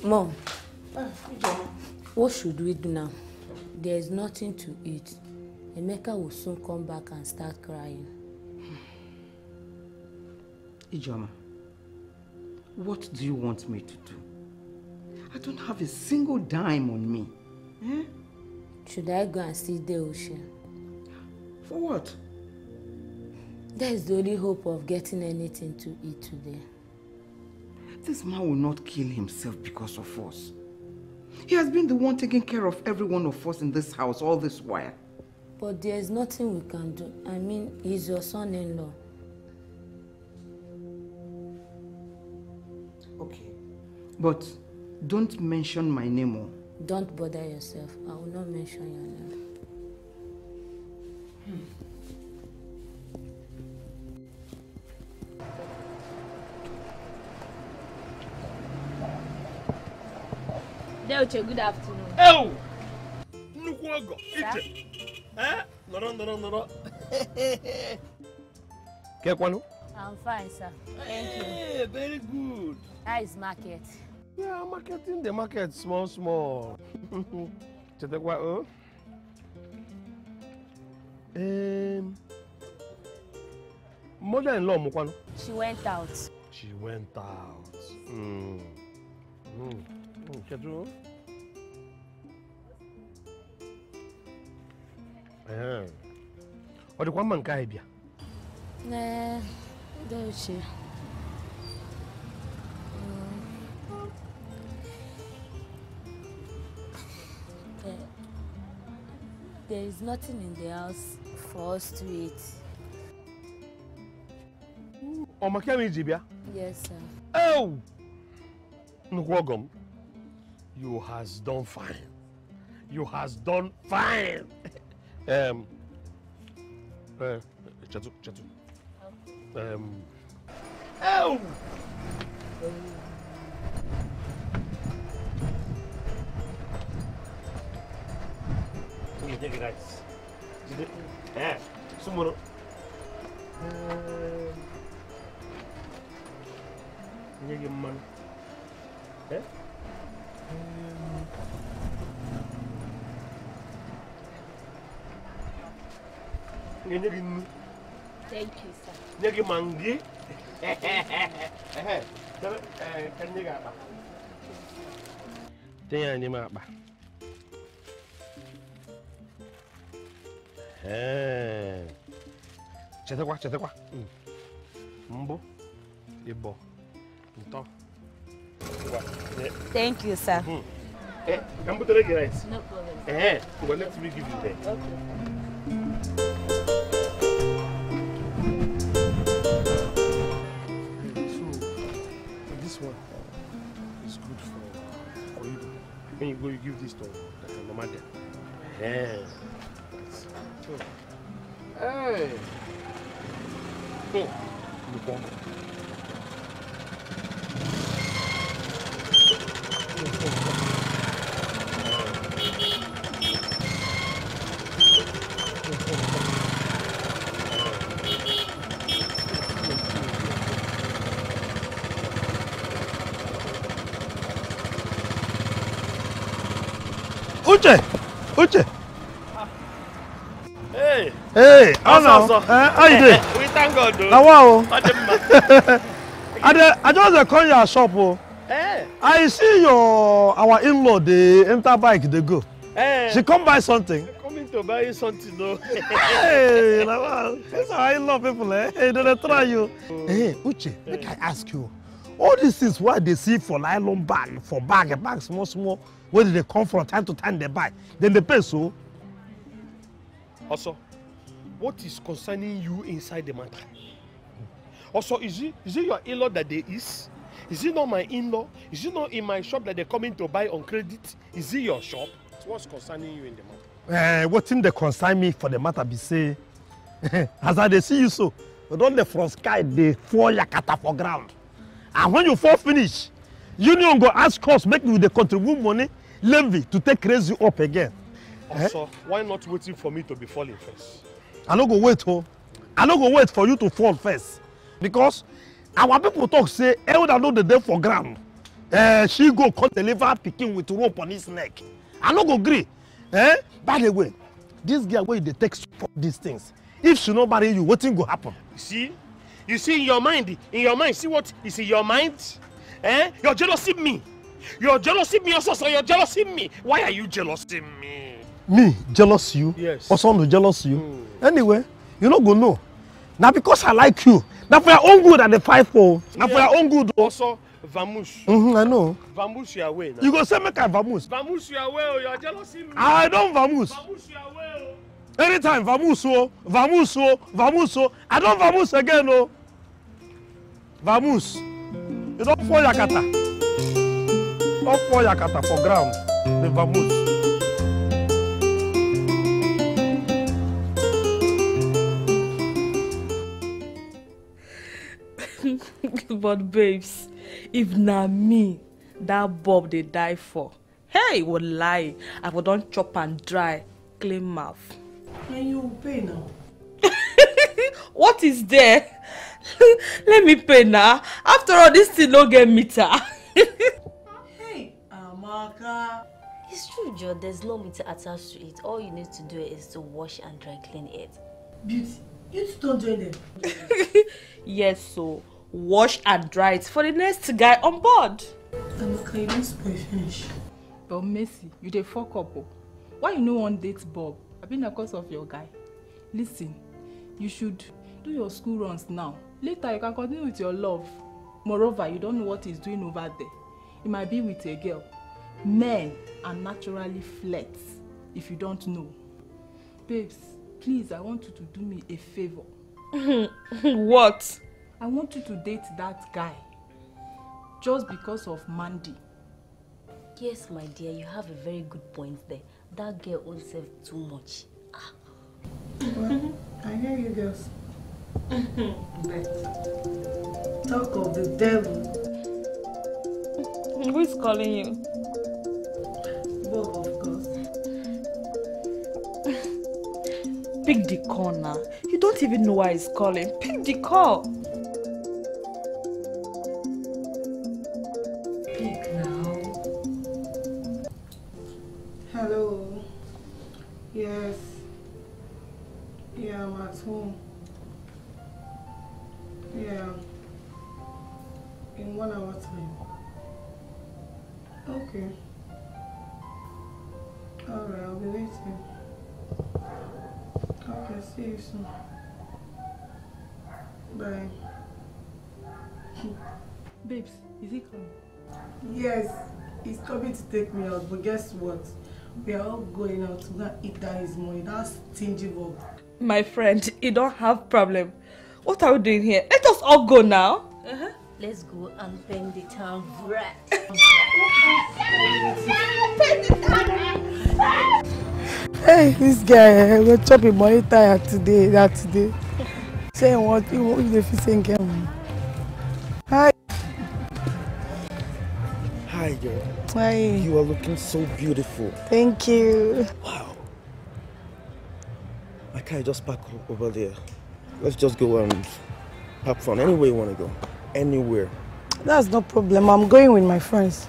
Mom, what should we do now? There is nothing to eat. Emeka will soon come back and start crying. Ijoma, what do you want me to do? I don't have a single dime on me. Eh? Should I go and see the ocean? For what? That is the only hope of getting anything to eat today. This man will not kill himself because of us. He has been the one taking care of every one of us in this house all this while. But there is nothing we can do. I mean, he's your son-in-law. Okay. But don't mention my name. Oh. Don't bother yourself. I will not mention your name. Deoche, good afternoon. Oh! Nukwogo, Iche. Eh? Noro. Kekwanu? I'm fine, sir. Thank you. Hey, very good. How is market? Yeah, marketing the market small. Chetekwa, oh? Mother-in-law, Mukwanu? She went out. She went out. Chetu? What do you want to do? Deoche. There is nothing in the house for us to eat. Oh, my Jibia? Yes, sir. Oh! Nkwogom, you has done fine. You has done fine. Chetu. Oh! Take it nice. Yeah, tomorrow. You man. Eh? Thank you, sir. Nyagi mangi. Kan nyaga apa? Tanya ni apa? Chetekwa. Mbo. Ibo. Nto. Thank you, sir. Come put the rice. No problem. Well, let me give you that. Okay. This one is good for you. When you go, you give this to Mama there. Hey. Uche. Hey, how now? How you doing? We thank God, though. Wow. I just call your shop. Oh. Hey. I see our in-law, they enter bike, they go. Hey. She come buy something. Coming to buy something, though. Hey, wow. That's how I love people. Eh? Hey, they try you. Hey, Uche, make I ask you. All these things why they see for nylon bag, for bag, small, where they come from time to time they buy. Then they pay so. Also, what is concerning you inside the matter? Also, is it your in-law that they is? Is it not my in-law? Is it not in my shop that they're coming to buy on credit? Is it your shop? So what's concerning you in the matter? What thing they concern me for the matter be say, as I they see you so, you don't the from sky they fall yakata for ground. And when you fall finish, union go ask us make you the contribute money levy to take raise you up again. Also, why not waiting for me to be falling first? I no go wait, I no go wait for you to fall first. Because our people talk say, elder know the day for ground. she go come deliver pikin with rope on his neck. I no go gree. By the way, this girl wey dey take support these things, if she no marry you, wetin go happen? You see in your mind, see what is in your mind? You're jealousing me. You're jealousing me also, so you're jealousing me. Why are you jealousing me? Me jealous you? Yes. Also no jealous you? Anyway, you no go know. Now because I like you. Now for your own good at the fight for. Now for your own good. Also, vamoose. I know. Vamoose your way now. You go say make I vamoose. Vamoose your way, you're jealousing me. I don't vamoose. Vamoose your way. Anytime vamoose, vamoose, vamoose. I don't vamoose again, no. Vamoose. You don't fall yakata. Don't fall yakata for ground. The vamoose. But babes, if na me that Bob they die for, hey, would lie. I would don't chop and dry, clean mouth. And you pay now. What is there? Let me pay now. After all, this thing no get meter. Hey, Amaka. It's true, Joe. There's no meter attached to it. All you need to do is to wash and dry clean it. Beauty, you don't join them. Yes, so wash and dry it for the next guy on board. Amaka, you don't spoil finish. But Messi, you dey fuck up. Why you no wan date Bob? I been because of your guy. Listen, you should do your school runs now. Later you can continue with your love. Moreover, you don't know what he's doing over there. He might be with a girl. Men are naturally flirts, if you don't know. Babes, please, I want you to do me a favor. What? I want you to date that guy. Just because of Mandy. Yes, my dear, you have a very good point there. That girl owns herself too much. Well, I hear you girls. But talk of the devil. Who is calling you? Bob, of course. Pick the call now. You don't even know why he's calling. Pick the call. Pick now. Hello. Yes. Yeah, I'm at home. Yeah. In 1 hour time. Okay. Alright, I'll be waiting. Okay, see you soon. Bye. Babes, is he coming? Yes, he's coming to take me out, but guess what? We are all going out to go and eat that his money. That's stingy Bob. My friend, you don't have problem. What are we doing here? Let us all go now. Let's go and paint the town red. Hey, this guy, we're chopping money tired today. Say what you if you think Hi. Hi, girl. Hi. You are looking so beautiful. Thank you. Wow. My car just parked over there. Let's just go and have fun. Anywhere you want to go. Anywhere. That's no problem. I'm going with my friends.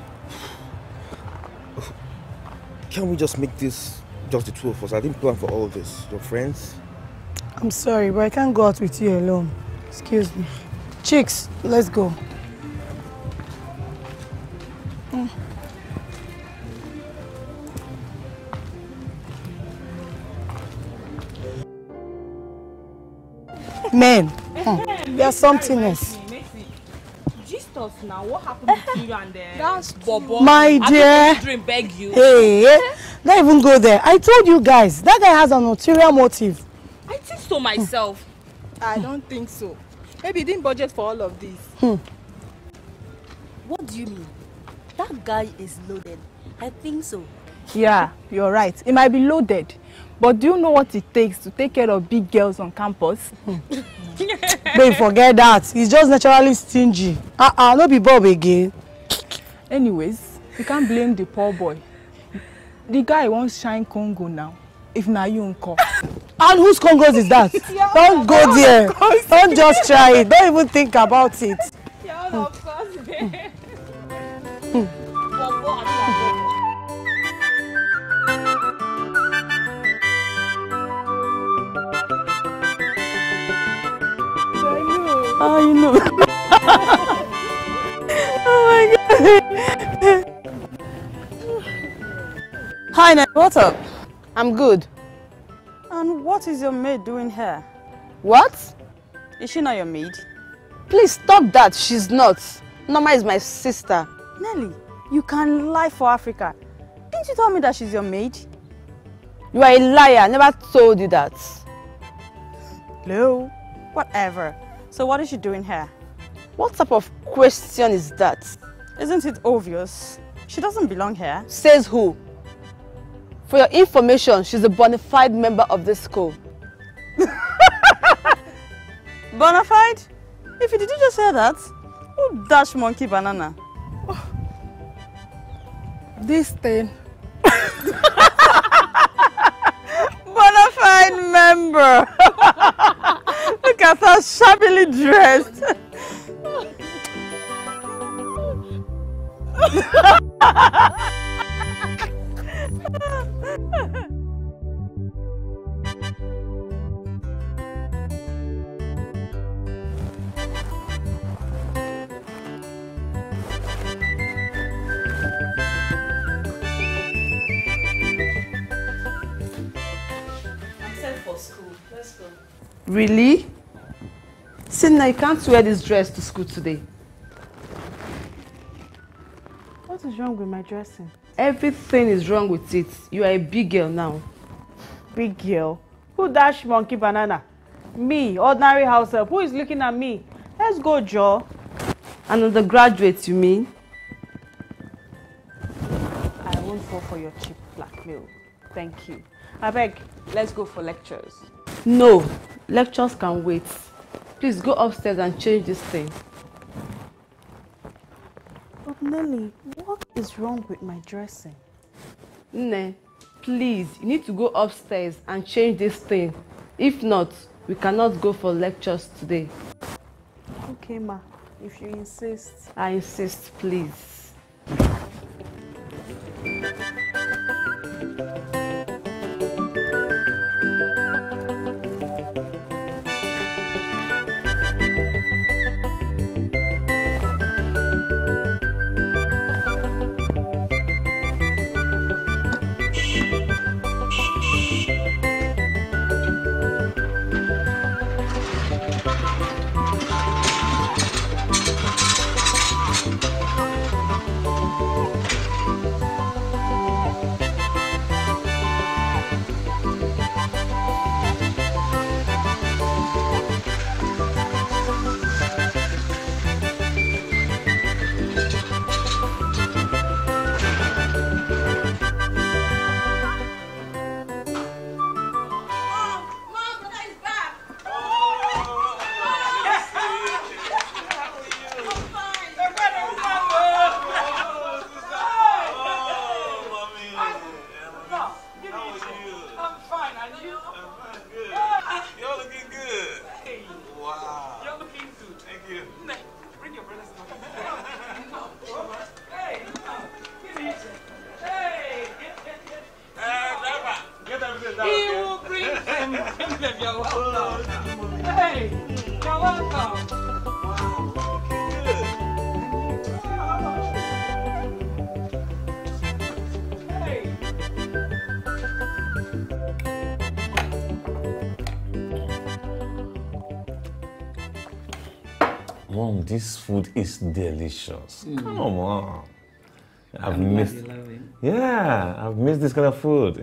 Can we just make this just the two of us? I didn't plan for all this. Your friends? I'm sorry, but I can't go out with you alone. Excuse me. Chicks, let's go. Men, there's something else. Just us now. What happened between you and that's Bobo? My dear. Dream beg you. Hey, don't even go there. I told you guys, that guy has an ulterior motive. I think so myself. I don't think so. Maybe he didn't budget for all of this. What do you mean? That guy is loaded. I think so. Yeah, you're right. It might be loaded. But do you know what it takes to take care of big girls on campus? Babe, forget that. He's just naturally stingy. No be Bob again. Anyways, you can't blame the poor boy. The guy wants shine Congo now. If na you uncle. And whose Congos is that? Yeah, don't go there. Don't just try it. Don't even think about it. Yeah, of course. you know. Oh my God. Hi, Ned. What's up? I'm good. And what is your maid doing here? What? Is she not your maid? Please stop that. She's not. Norma is my sister. Nelly, you can lie for Africa. Didn't you tell me that she's your maid? You are a liar. I never told you that. No. Whatever. So what is she doing here? What type of question is that? Isn't it obvious? She doesn't belong here. Says who? For your information, she's a bona fide member of this school. Bona fide? If you did you just say that? Who dash monkey banana? This thing. Bona fide member. Look at her shabbily dressed. Really? Sidna, you can't wear this dress to school today. What is wrong with my dressing? Everything is wrong with it. You are a big girl now. Big girl? Who dash monkey banana? Me, ordinary house help. Who is looking at me? Let's go, Joe. An undergraduate, you mean? I won't fall for your cheap blackmail. Thank you. I beg, let's go for lectures. No, lectures can wait. Please go upstairs and change this thing. But Nelly, what is wrong with my dressing? Nne, please, you need to go upstairs and change this thing. If not, we cannot go for lectures today. Okay, ma, if you insist. I insist, please. Mom, this food is delicious. Come on. I've missed this kind of food.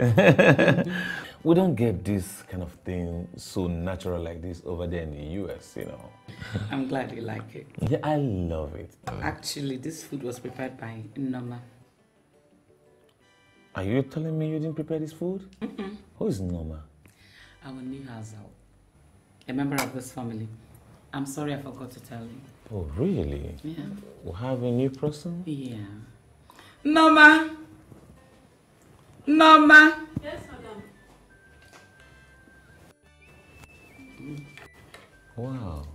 We don't get this kind of thing so natural like this over there in the US, you know. I'm glad you like it. Yeah, I love it. Actually, this food was prepared by Norma. Are you telling me you didn't prepare this food? Who is Norma? Our new house help. A member of this family. I'm sorry I forgot to tell you. Oh, really? Yeah. We have a new person? Yeah. Norma! Norma! Yes, madam. Wow.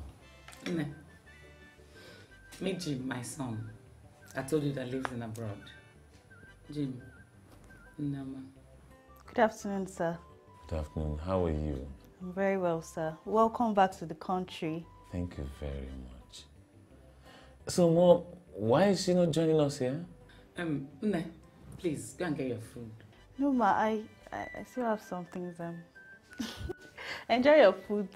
Meet Jim, my son. I told you that lives in abroad. Jim. Norma. Good afternoon, sir. Good afternoon. How are you? I'm very well, sir. Welcome back to the country. Thank you very much. So, Mom, why is she not joining us here? Nne, please, go and get your food. No, ma, I still have some things. Enjoy your food.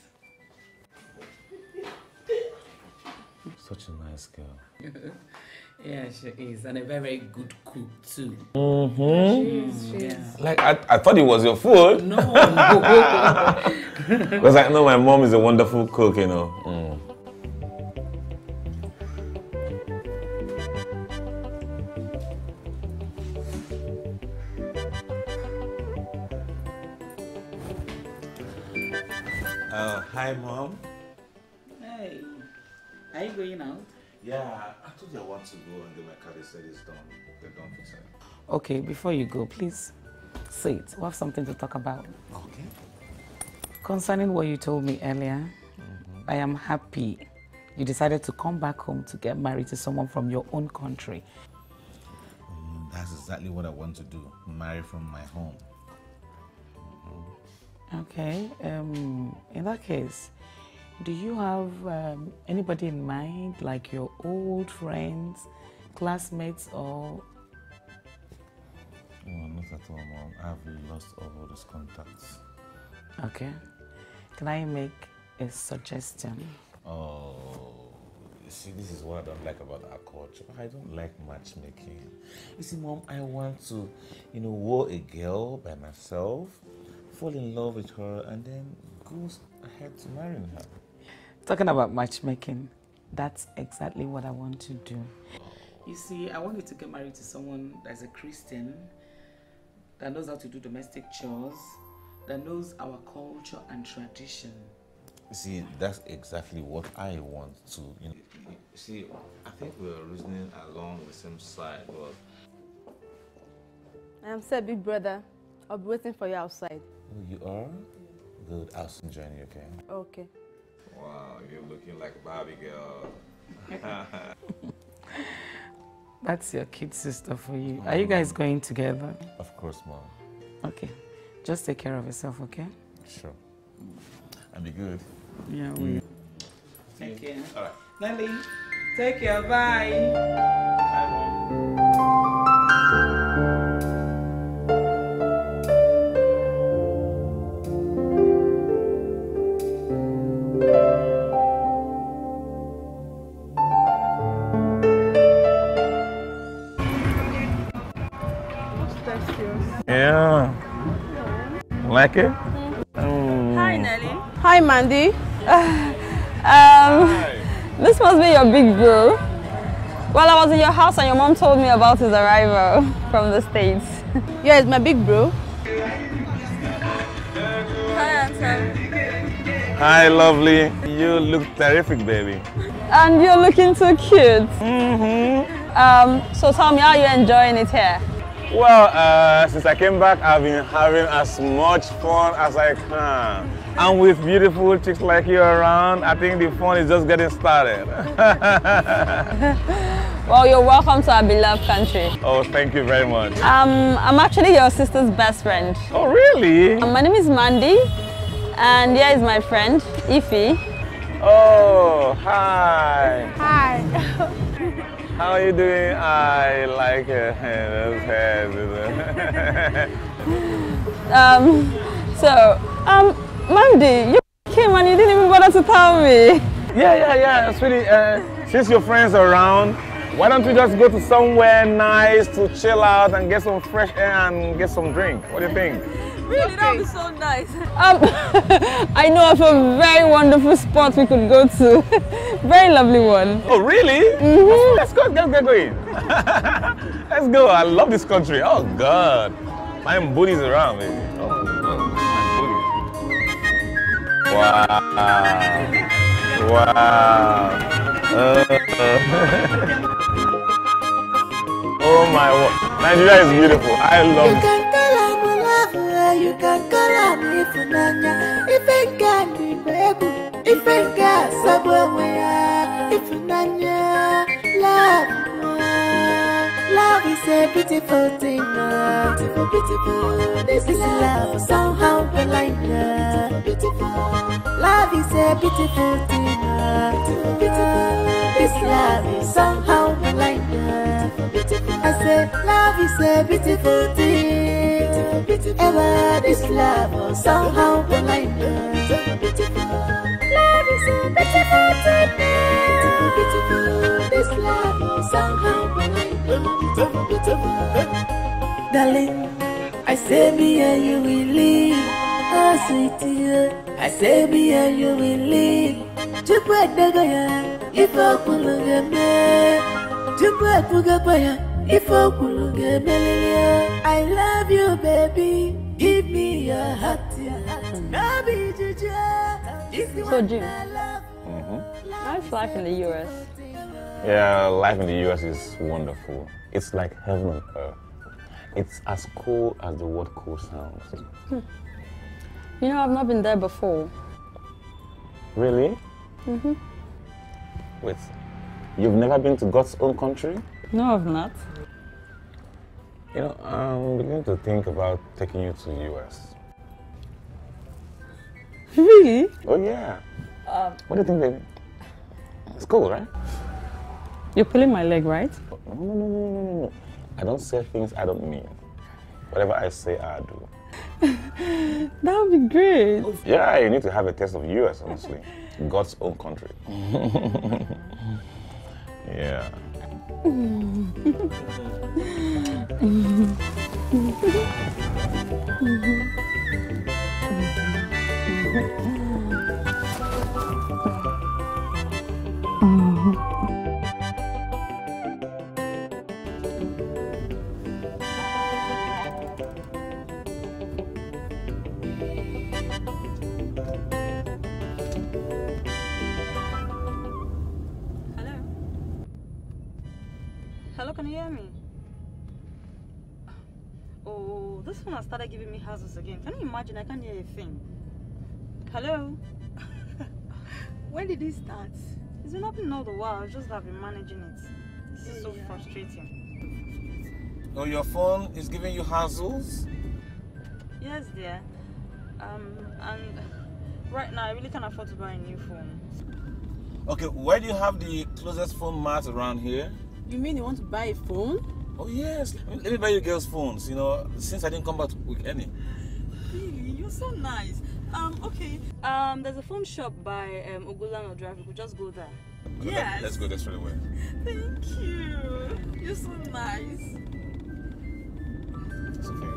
Such a nice girl. Yeah, she is, and a very good cook too. She's like, I thought it was your food. No. Because I know my mom is a wonderful cook, you know. Hi, Mom. Hey, are you going out? Yeah, I told you I want to go and get my car. They said it's done. They're done fixing it. Okay, before you go, please sit. We have something to talk about. Okay. Concerning what you told me earlier, I am happy you decided to come back home to get married to someone from your own country. That's exactly what I want to do. Marry from my home. Okay, in that case, do you have anybody in mind, like your old friends, classmates, or? No, not at all, Mom. I've lost all those contacts. Okay. Can I make a suggestion? Oh, you see, this is what I don't like about our culture. I don't like matchmaking. You see, Mom, I want to, woo a girl by myself, fall in love with her, and then go ahead to marrying her. Talking about matchmaking, that's exactly what I want to do. You see, I want you to get married to someone that's a Christian, that knows how to do domestic chores, that knows our culture and tradition. See, that's exactly what I want to, See, I think we're reasoning along the same side, but... I am Sir Big Brother. I'll be waiting for you outside. Oh, you are? Good. I'll soon join you, okay? Okay. Wow, you're looking like a Barbie girl. That's your kid sister for you. Are you guys going together? Of course, Mom. Okay. Just take care of yourself, okay? Sure. And be good. Yeah, we. Take care. All right. Nelly, take care. Bye. Bye, Mom. Yeah. Like it? Hi, Nelly. Hi, Mandy. This must be your big bro. Well, I was in your house and your mom told me about his arrival from the States. Yeah, it's my big bro. Hi, handsome. Hi, lovely. You look terrific, baby. And you're looking so cute. So tell me, how are you enjoying it here? Well, since I came back, I've been having as much fun as I can. And with beautiful chicks like you around, I think the fun is just getting started. Well, you're welcome to our beloved country. Oh, thank you very much. I'm actually your sister's best friend. Oh, really? My name is Mandy, and here is my friend, Ify. Oh, hi. Hi. How are you doing? I like those hairs. Mandy, you came and you didn't even bother to tell me. Yeah, sweetie. Since your friends are around, why don't we just go to somewhere nice to chill out and get some fresh air and get some drink? What do you think? Really, that would be so nice. I know of a very wonderful spot we could go to. Very lovely one. Oh, really? Mm-hmm. Let's go, get going. Let's go. I love this country. Oh, God. My booty's around, baby. Oh, my booty. Wow. Oh, my God. Nigeria is beautiful. I love it. You can call me Funanya. If I can't be baby, if I can't somewhere, if Funanya, love is a beautiful thing, beautiful. This is love, somehow blind, beautiful. Love is a beautiful thing, beautiful. this love is somehow blind. I say love is a beautiful thing. Ever this love is somehow blind. Love is a beautiful thing. This love is somehow blind. Darling, I say me and you will live. Oh sweetie, I say me and you will live. Chupwa dagaya, ifo kulungeme. Chupwa kugapaya, ifo kulungeme. I love you, baby. Give me your heart, Nabi Juja. So Jim, how's life in the US? Yeah, life in the US is wonderful. It's like heaven on earth. It's as cool as the word cool sounds. You know, I've not been there before. Really? Wait, you've never been to God's own country? No, I've not. You know, I'm beginning to think about taking you to the US. Really? Oh yeah. What do you think, baby? It's cool, right? You're pulling my leg, right? No. I don't say things I don't mean. Whatever I say, I do. That would be great. Yeah, you need to have a taste of US, honestly. God's own country. Yeah. Hello, can you hear me? Oh, this phone has started giving me hazards again. Can you imagine? I can't hear a thing. Hello? When did it start? It's been happening all the while. It's just that I've been managing it. This is so frustrating. Oh, your phone is giving you hassles? Yes, dear. And right now I really can't afford to buy a new phone. Okay, where do you have the closest phone mart around here? You mean you want to buy a phone? Oh yes, let me buy you girls' phones, you know, since I didn't come back with any. Really? You're so nice. Okay. There's a phone shop by Ogulano Drive. We could just go there. Okay, yes. Let's go there straight away. Thank you. You're so nice. It's okay.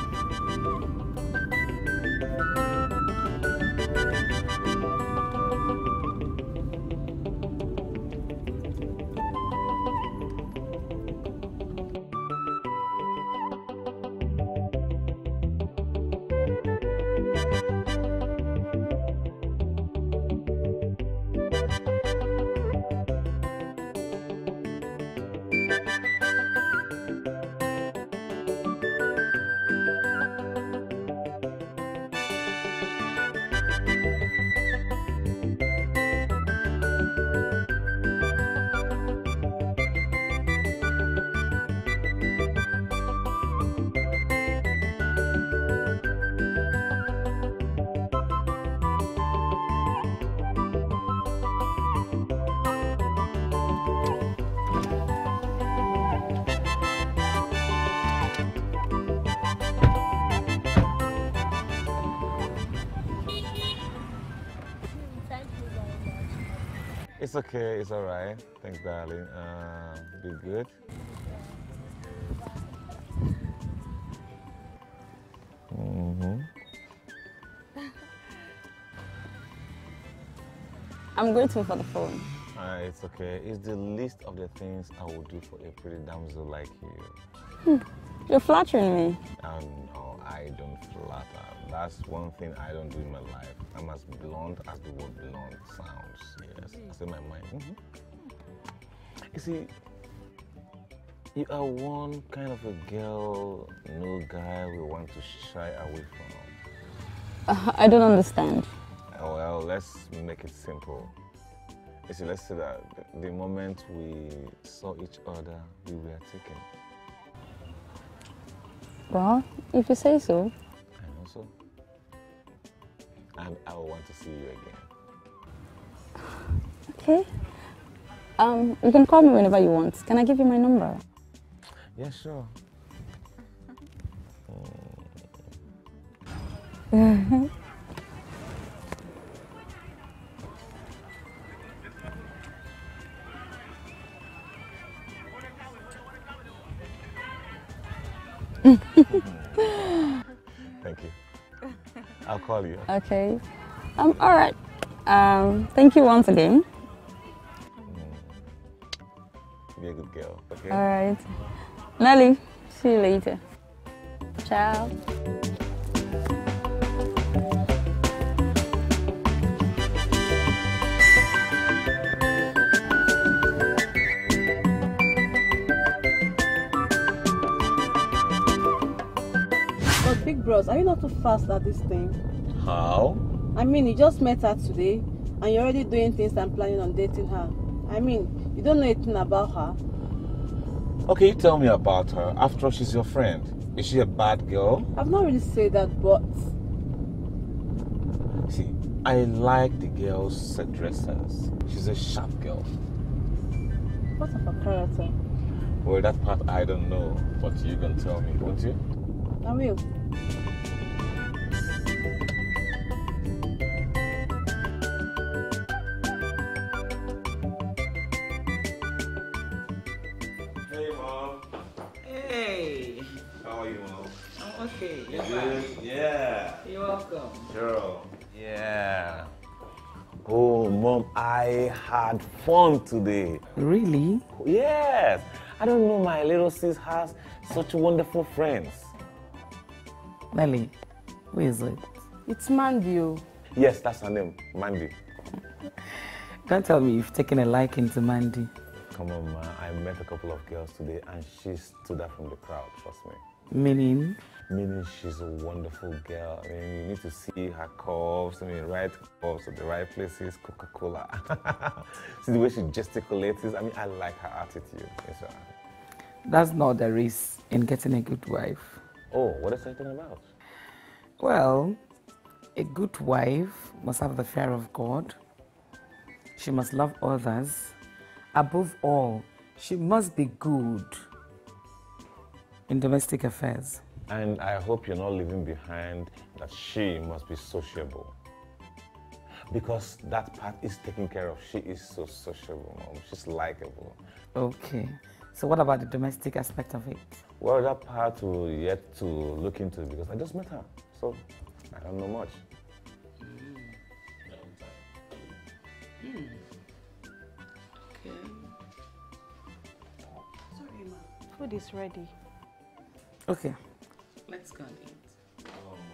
It's okay, it's all right. Thanks, darling. Be good. I'm grateful for the phone. It's okay. It's the least of the things I will do for a pretty damsel like you. You're flattering me. No, I don't flatter. That's one thing I don't do in my life. I'm as blunt as the word blunt sounds. Yes, I say my mind. You see, you are one kind of a girl no guy will want to shy away from. I don't understand. Well, let's make it simple. You see, let's say that the moment we saw each other, we were taken. Well, if you say so. I know so. And I will want to see you again. Okay. You can call me whenever you want. Can I give you my number? Yeah, sure. Thank you. I'll call you. Okay. All right. Thank you once again. Be a good girl, okay? All right. Nelly, see you later. Ciao. But big bros, are you not too fast at this thing? How? I mean, you just met her today and you're already doing things and planning on dating her. I mean, you don't know anything about her. Okay, tell me about her. After all, she's your friend. Is she a bad girl? I've not really said that, but... See, I like the girl's dress sense. She's a sharp girl. What of her character? Well, that part I don't know, but you can tell me, won't you? I will. Hey, Mom. Hey. How are you, Mom? I'm okay. You good? Yeah. You're welcome. Girl. Yeah. Oh, Mom, I had fun today. Really? Yes. I don't know, my little sis has such wonderful friends. Nelly, who is it? It's Mandy. Yes, that's her name, Mandy. Don't tell me you've taken a liking to Mandy. Come on, ma. I met a couple of girls today and she stood out from the crowd, trust me. Meaning? Meaning she's a wonderful girl. I mean, you need to see her curves, right curves at the right places, Coca-Cola. See the way she gesticulates. I mean, I like her attitude. Yes, That's not the risk in getting a good wife. Oh, what is that talking about? Well, a good wife must have the fear of God. She must love others. Above all, she must be good in domestic affairs. And I hope you're not leaving behind that she must be sociable. Because that part is taken care of. She is so sociable, Mom. She's likable. Okay. So what about the domestic aspect of it? Well, that part we're yet to look into because I just met her. So I don't know much. Okay. Sorry, ma. Food is ready. Okay. Let's go and eat.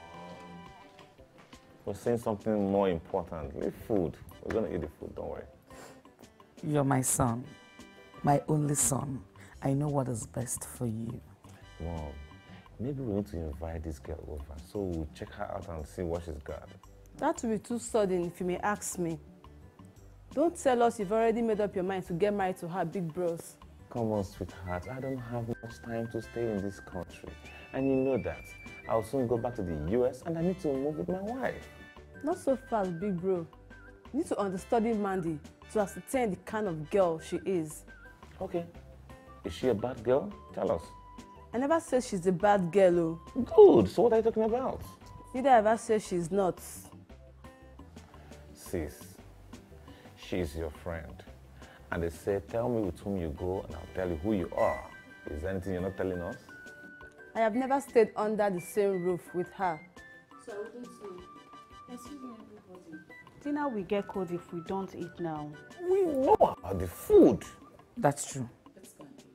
We're saying something more important. Leave food. We're going to eat the food, don't worry. You're my son, my only son. I know what is best for you. Mom, maybe we need to invite this girl over so we'll check her out and see what she's got. That will be too sudden if you may ask me. Don't tell us you've already made up your mind to get married to her big bros. Come on, sweetheart. I don't have much time to stay in this country. And you know that. I'll soon go back to the US and I need to move with my wife. Not so fast, big bro. You need to understudy Mandy to ascertain the kind of girl she is. Okay. Is she a bad girl? Tell us. I never said she's a bad girl. Good. So what are you talking about? Neither have I said she's not. Sis, she's your friend. And they say, tell me with whom you go and I'll tell you who you are. Is there anything you're not telling us? I have never stayed under the same roof with her. So I wouldn't know. Excuse me, everybody. Dinner will get cold if we don't eat now. We know about the food. That's true. Let's go and eat.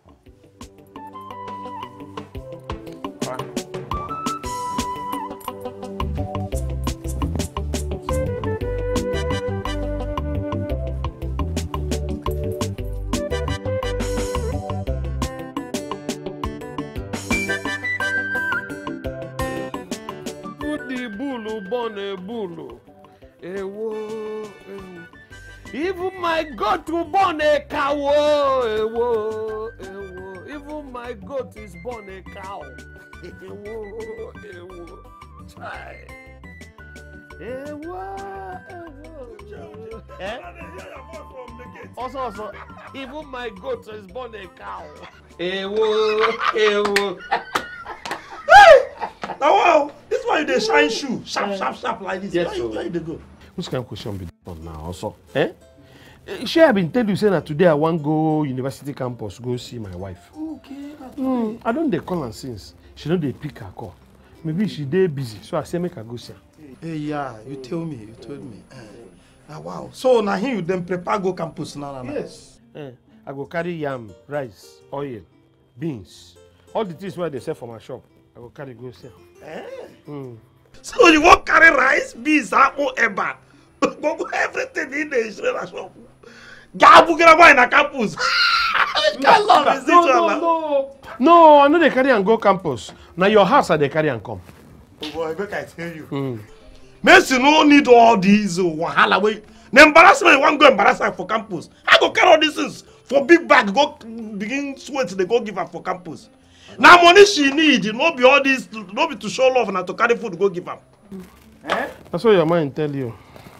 Even my goat will born a cow. Ewo, ewo. Even my goat is born a cow. Ewo, ewo. Chai. Ewo, ewo. Also, even my goat is born a cow. Ewo. Now wow, this why they shine shoe, sharp like this. Yes, where you dey go? Which kind of question be that one now also? Eh? She have been tell you saying that today I want go university campus go see my wife. Okay. I don't dey call her since. She don't dey pick her call. Maybe she dey busy, so I say make her go see her. Hey, yeah, you told me. Wow. So now here you then prepare go campus now. Yes. I go carry yam, rice, oil, beans, all the things where they sell for my shop. I go carry go sell. So you won't carry rice, beans, apple, eba, everything in the Israel shop. Gabu get in a campus. No, I know they carry and go campus. Now your house are they carry and come. Oh boy, make I tell you. Messi no need all these wahala way. The embarrassment you want go embarrass her for campus. I go carry all these things for big bag, go begin sweat, they go give her for campus. Now money she need, no be all this, no be to show love and to carry food go give her. That's what your mind tell you.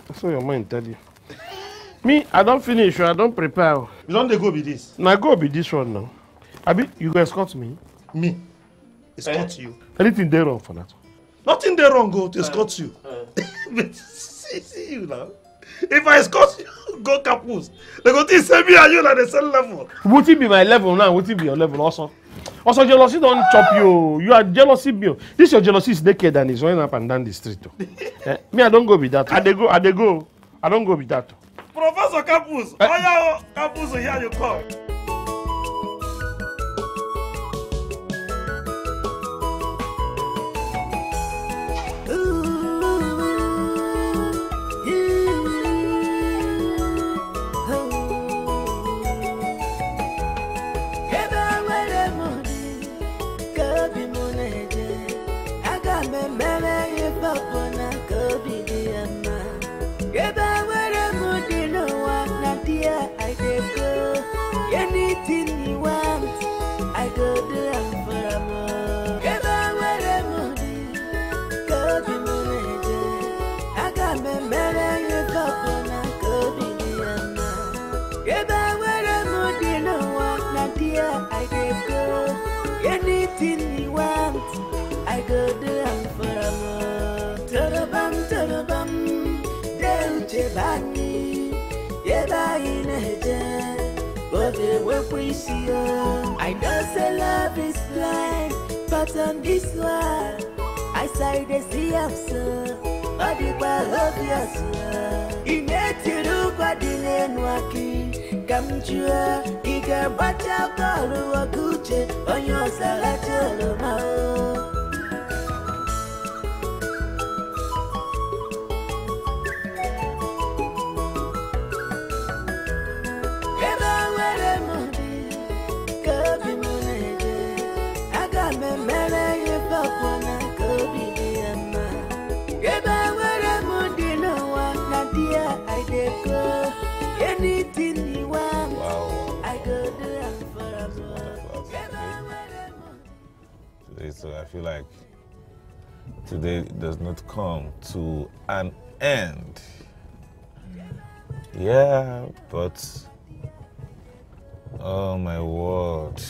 Me, I don't finish, I don't prepare. You don't go be this? Now go be this one now. Abi, you go escort me? Me? Escort you? Anything there wrong for that? Nothing there wrong go to escort you. But see you now. If I escort you, go campus. They go think say me and you at the same level. Would it be my level now? Would it be your level also? Also, jealousy don't chop you. You are jealousy me. This your jealousy is naked and is running up and down the street. Me, I don't go with that. I go. I don't go with that. Professor Campus, Campus, here you come. Anything you want, I go do it for a more. If I were a moody, go be money. I got me marry you couple and go be the if I were a moody, no one, not dear, I can go. Anything you want, I go do it for a more. Turabam, Deutsche Bani, Yeba in a jet. But they work with you. I know say love is blind, but on this one, I say they see I'm so. But the world of yours, you need to do what the lane walking. Come to her, you can watch out for a Gucci on your salad. Anything you want, I go do it for a today, so I feel like today does not come to an end. Yeah, but oh my word,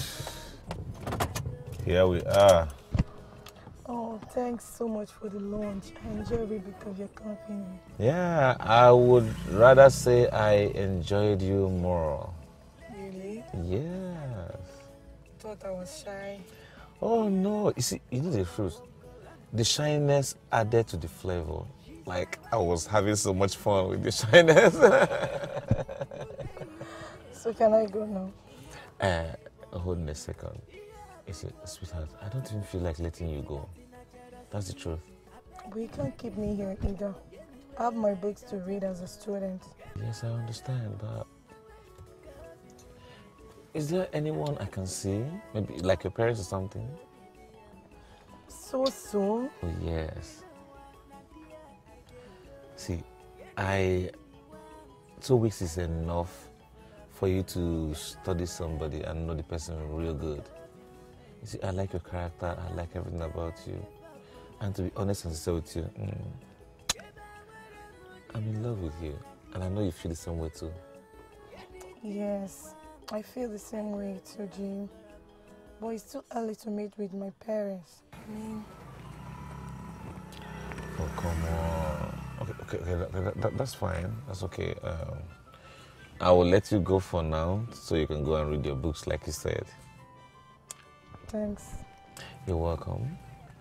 here we are. Oh, thanks so much for the lunch. I enjoyed it because you're company. Yeah, I would rather say I enjoyed you more. Really? Yes. Thought I was shy. Oh no, you see, you know the truth. The shyness added to the flavor. Like, I was having so much fun with the shyness. So can I go now? Hold on a second. You see, sweetheart, I don't even feel like letting you go. That's the truth. But you can't keep me here either. I have my books to read as a student. Yes, I understand, but is there anyone I can see? Maybe like your parents or something? So soon? Oh, yes. See, 2 weeks is enough for you to study somebody and know the person real good. You see, I like your character, I like everything about you. And to be honest and sincere with you, I'm in love with you. And I know you feel the same way too. Yes, I feel the same way too, Jim. But it's too early to meet with my parents. Oh, come on. Okay, that's fine. That's okay. I will let you go for now so you can go and read your books like you said. Thanks. You're welcome.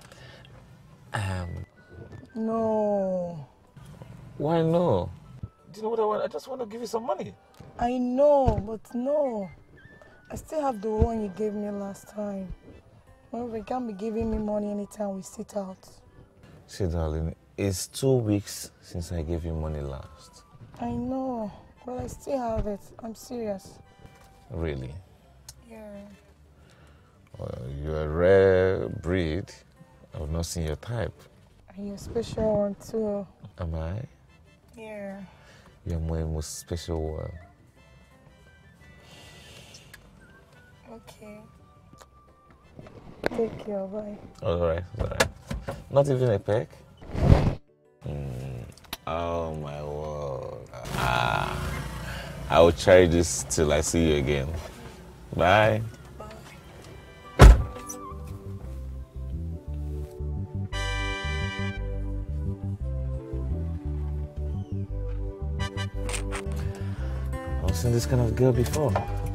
No. Why no? Do you know what I want? I just want to give you some money. I know, but no. I still have the one you gave me last time. Well, you can't be giving me money anytime we sit out. See, darling, it's 2 weeks since I gave you money last. I know, but I still have it. I'm serious. Really? Yeah. Well, you're a rare breed. I've not seen your type. And you're a special one too. Am I? Yeah. You're my most special one. Okay. Take care, bye. Alright. Not even a peck? Oh my word. I will cherish this till I see you again. Bye. I've seen this kind of girl before.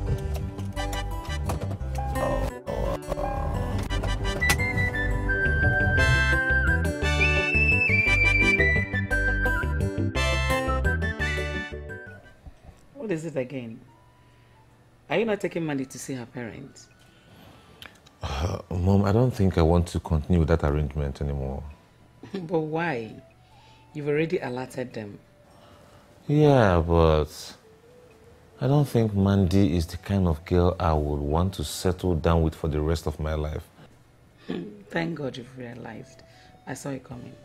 What is it again? Are you not taking money to see her parents? Mom, I don't think I want to continue with that arrangement anymore. But why? You've already alerted them. Yeah, but I don't think Mandy is the kind of girl I would want to settle down with for the rest of my life. Thank God you've realized. I saw it coming.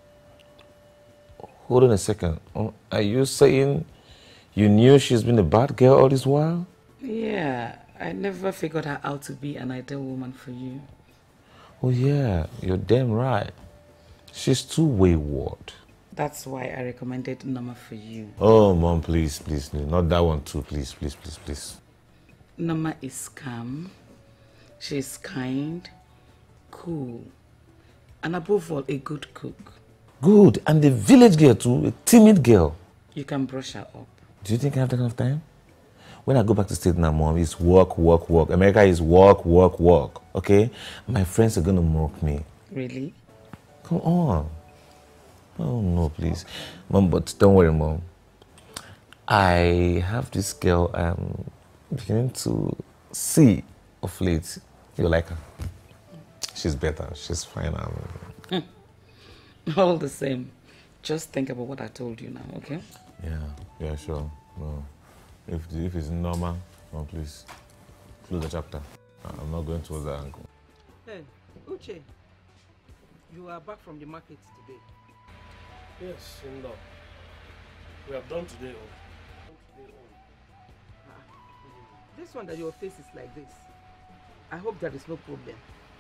Hold on a second. Are you saying you knew she's been a bad girl all this while? Yeah, I never figured her out to be an ideal woman for you. Oh yeah, you're damn right. She's too wayward. That's why I recommended Norma for you. Oh, Mom, please, not that one too, please. Norma is calm, she's kind, cool, and above all, a good cook. Good, and a village girl too, a timid girl. You can brush her up. Do you think I have that kind of time? When I go back to state now, Mom, it's work. America is work, okay? My friends are gonna mock me. Really? Come on. Oh, no, please. Mom, but don't worry, Mom. I have this girl I'm beginning to see of late. You like her? She's better. She's fine. All the same, just think about what I told you now, okay? Yeah, sure. No. If it's normal, Mom, please close the chapter. I'm not going towards that angle. Hey, Uche, you are back from the market today. Yes, in law. We have done today. This one that your face is like this. I hope there is no problem.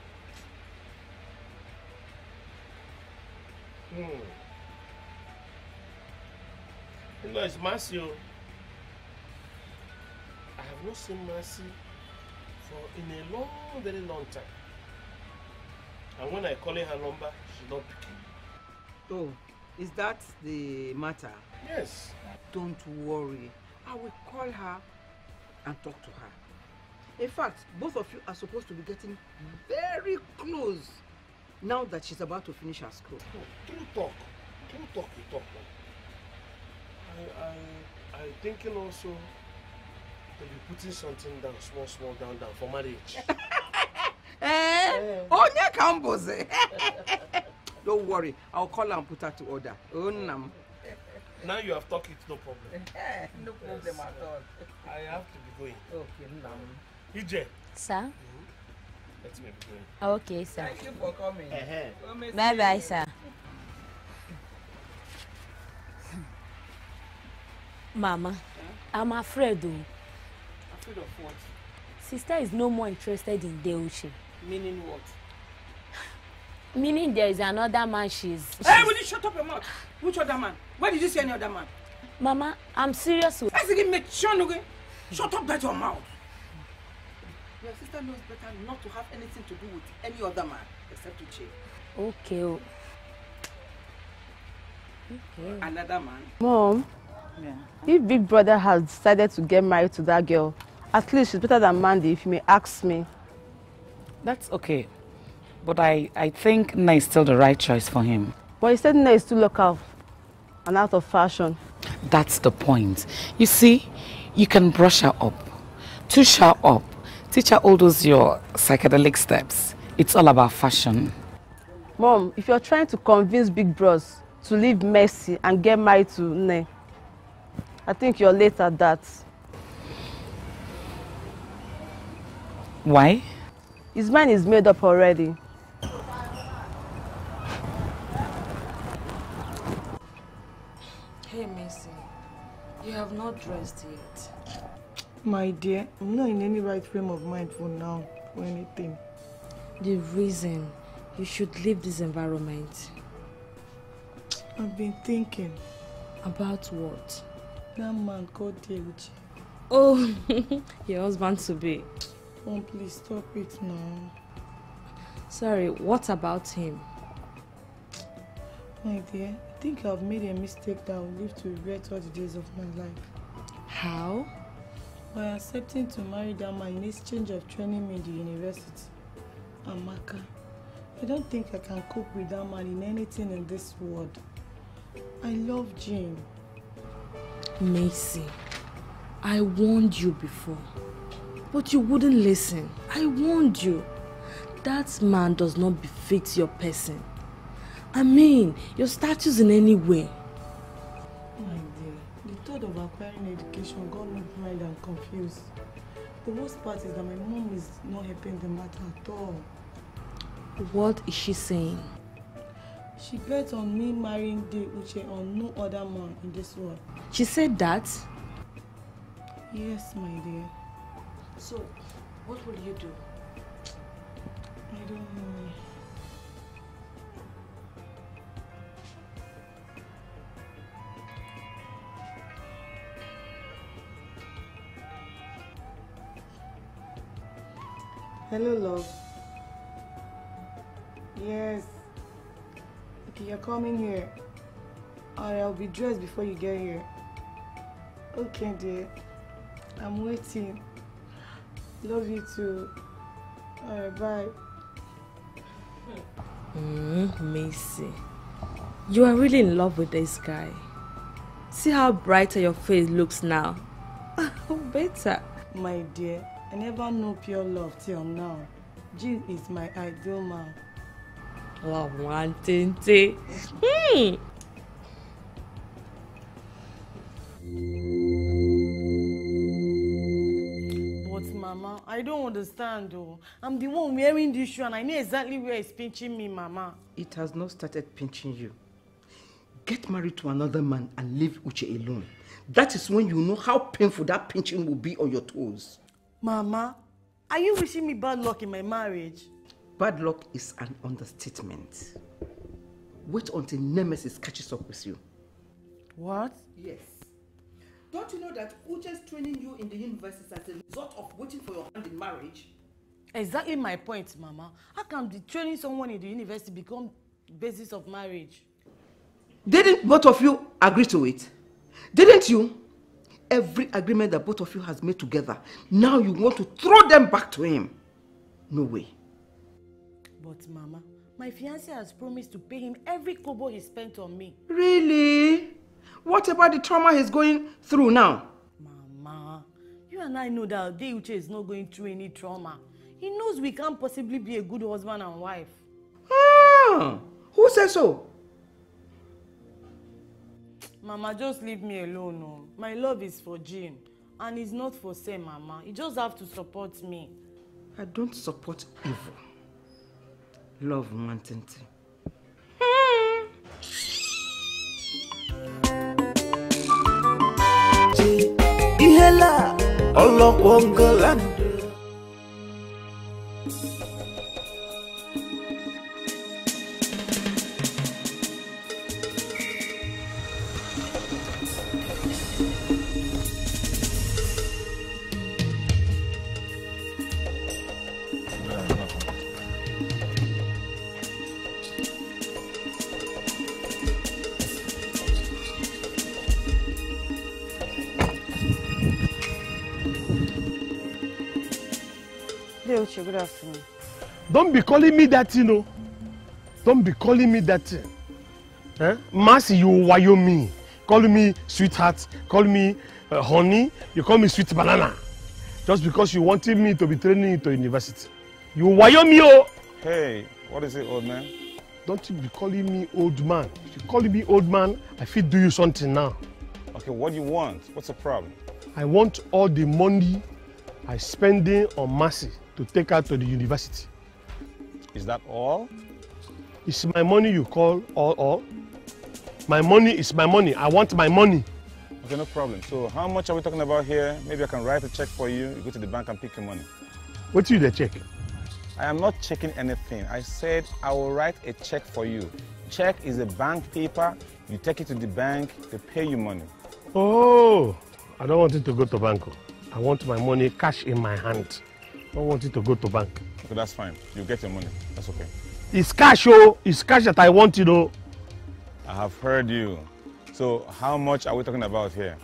You know, it's Mercy. I have not seen Mercy in a very long time. And when I call her number, she's not picking. Oh, is that the matter? Yes. Don't worry. I will call her and talk to her. In fact, both of you are supposed to be getting very close now that she's about to finish her school. True talk. You talk. I thinking also to be putting something down, small down for marriage. Onya Kamboze. Don't worry, I'll call her and put her to order. Now you have talked, it's no problem. No problem at all. I have to be going. Okay, EJ. Sir? Let me be going. Okay, sir. Thank you for coming. Bye-bye, sir. Mama, I'm afraid though. Afraid of what? Sister is no more interested in Deuche. Meaning what? Meaning there is another man she's... Hey, will you shut up your mouth? Which other man? Where did you see any other man? Mama, I'm serious. Shut up, that your mouth. Your sister knows better not to have anything to do with any other man except Uche. Okay. Okay. Another man. Mom, Yeah. if Big Brother has decided to get married to that girl, at least she's better than Mandy, if you may ask me. That's okay. But I think Nna is still the right choice for him. But he said Nna is too local and out of fashion. That's the point. You see, you can brush her up, touch her up, teach her all those your psychedelic steps. It's all about fashion. Mom, if you're trying to convince Big Bros to leave Mercy and get married to Nne, I think you're late at that. Why? His mind is made up already. Hey, Mercy. You have not dressed yet. My dear, I'm not in any right frame of mind for now or anything. The reason you should leave this environment. I've been thinking. About what? That man called Uche. Oh, your husband to be. Oh, please stop it now. Sorry, what about him? My dear, I think I've made a mistake that I will live to regret all the days of my life. How? By accepting to marry that man in exchange of training me in the university. Amaka, I don't think I can cope with that man in anything in this world. I love Jim. Mercy, I warned you before, but you wouldn't listen. I warned you. That man does not befit your person. I mean, your status in any way. My dear, the thought of acquiring education got me blind and confused. The worst part is that my mom is not helping the matter at all. What is she saying? She bet on me marrying the Uche on no other man in this world. She said that? Yes, my dear. So, what will you do? I don't know. Hello, love. Yes. Okay, you're coming here. I'll be dressed before you get here. Okay, dear. I'm waiting. Love you too. Alright, bye. Mercy. You are really in love with this guy. See how brighter your face looks now. Better. My dear, I never know pure love till now. Jim is my ideal man. Love one tinte. But Mama, I don't understand though. I'm the one wearing this shoe and I know exactly where it's pinching me, Mama. It has not started pinching you. Get married to another man and leave Uche alone. That is when you know how painful that pinching will be on your toes. Mama, are you wishing me bad luck in my marriage? Bad luck is an understatement. Wait until Nemesis catches up with you. What? Yes. Don't you know that Uche's training you in the university as a result of waiting for your hand in marriage? Exactly my point, Mama. How can the training someone in the university become basis of marriage? Didn't both of you agree to it? Didn't you? Every agreement that both of you has made together, now you want to throw them back to him. No way. But Mama, my fiancé has promised to pay him every kobo he spent on me. Really? What about the trauma he's going through now? Mama, you and I know that Uche is not going through any trauma. He knows we can't possibly be a good husband and wife. Ah, who says so? Mama, just leave me alone. No. My love is for Jim. And it's not for Sam, Mama. You just have to support me. I don't support evil. Love wanting to. Ihela, Olokwongoland. day, Uche. Good afternoon. Don't be calling me that, you know. Don't be calling me that thing. Eh? Mercy, you wayo me. Calling me sweetheart, calling me honey, you call me sweet banana. Just because you wanted me to be training you to university. You wayo me, oh! Hey, what is it, old man? Don't you be calling me old man. If you calling me old man, I fit do you something now. Okay, what do you want? What's the problem? I want all the money I spending on Mercy to take her to the university. Is that all? It's my money you call all? My money is my money. I want my money. Okay, no problem. So how much are we talking about here? Maybe I can write a check for you. You go to the bank and pick your money. What do you check? I am not checking anything. I said I will write a check for you. Check is a bank paper. You take it to the bank, they pay you money. Oh, I don't want it to go to bank. I want my money cash in my hand. I don't want it to go to bank. Okay, that's fine. You get your money. That's okay. It's cash, oh. It's cash that I want, you know. I have heard you. So how much are we talking about here?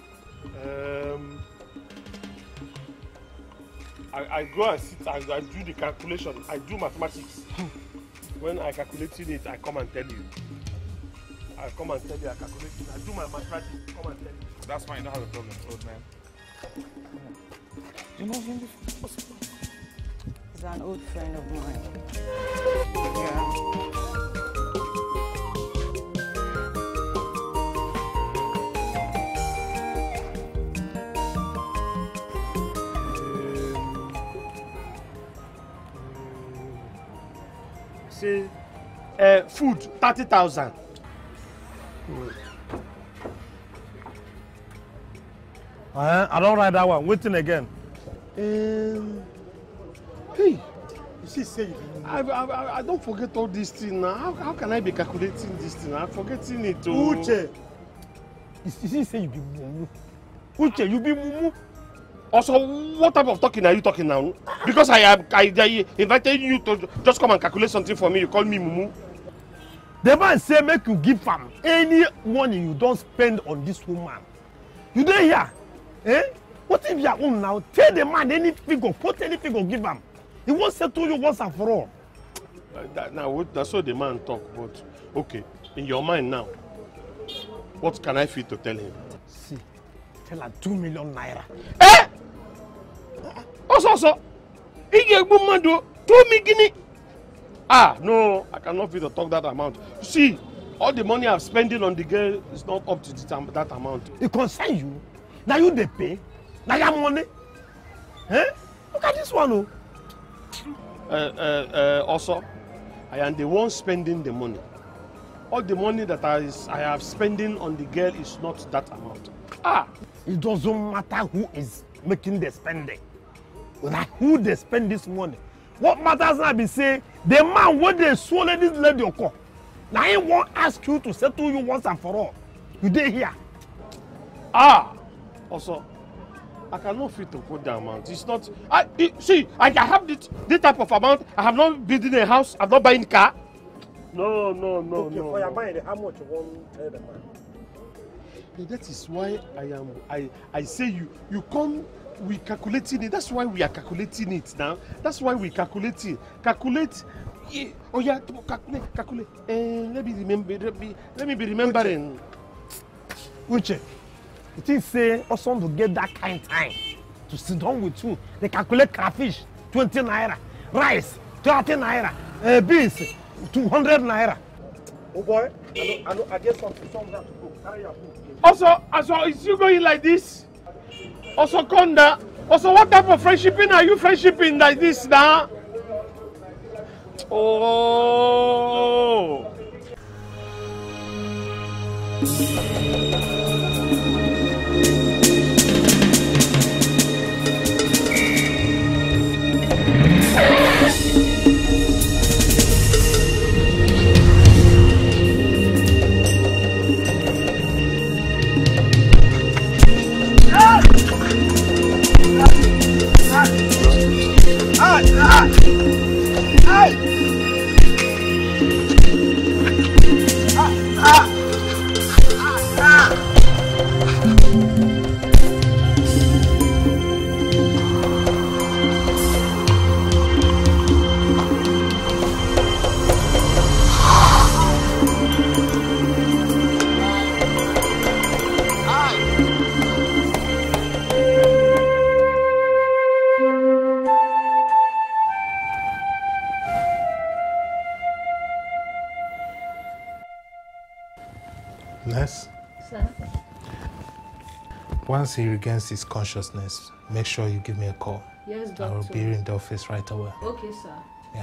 I go and sit, I do the calculation. I do mathematics. When I calculating it, I come and tell you. I come and tell you I calculate it. I do my mathematics, come and tell you. That's fine, you don't have a problem, old man. You know him before? He's an old friend of mine. Yeah. Say, food 30,000. I don't write that one. Waiting again. Hey, you see, say I don't forget all these things now. How can I be calculating this thing? I'm forgetting it. Oh. Uche, you see, say you be mumu. Uche, you be mumu. Also, what type of talking are you talking now? Because I invited you to just come and calculate something for me. You call me mumu. The man say make you give him any money you don't spend on this woman. You dey here? Eh? What if you are own now? Tell the man any figure, put any figure, give him. He won't settle you once and for all. Now, that's what the man talk, but okay, in your mind now, what can I feel to tell him? See, tell her 2 million naira. Eh? Also, he gave woman 2 million. Ah, no, I cannot feel to talk that amount. See, all the money I'm spending on the girl is not up to that amount. It concern you. Now you they pay. Now your money. Eh? Look at this one, oh. Also, I am the one spending the money. All the money that I have spending on the girl is not that amount. Ah! It doesn't matter who is making the spending. Like who they spend this money. What matters now be say the man when they swallow this lady your call. Now he won't ask you to settle you once and for all. You dey here. Ah! Also, I cannot fit to put the amount. It's not. I have this type of amount. I have not building a house. I'm not buying a car. No. Okay, for your mind, how much you want to tell the man? That is why I say you come. We calculating it. That's why we are calculating it now. That's why we calculating. Calculate. Oh yeah, calculate. Let me be remembering. Uche, it is say also to get that kind of time to sit down with you. They calculate crayfish 20 naira, rice 30 naira, beans 200 naira. Oh boy, I get some that to go. Carry your food. Also, is you going like this? Also, Konda. Also, what type of friendshiping are you friendshiping like this now? Oh. Once he regains his consciousness, make sure you give me a call. Yes, doctor. I will be in the office right away. Okay, sir. Yeah.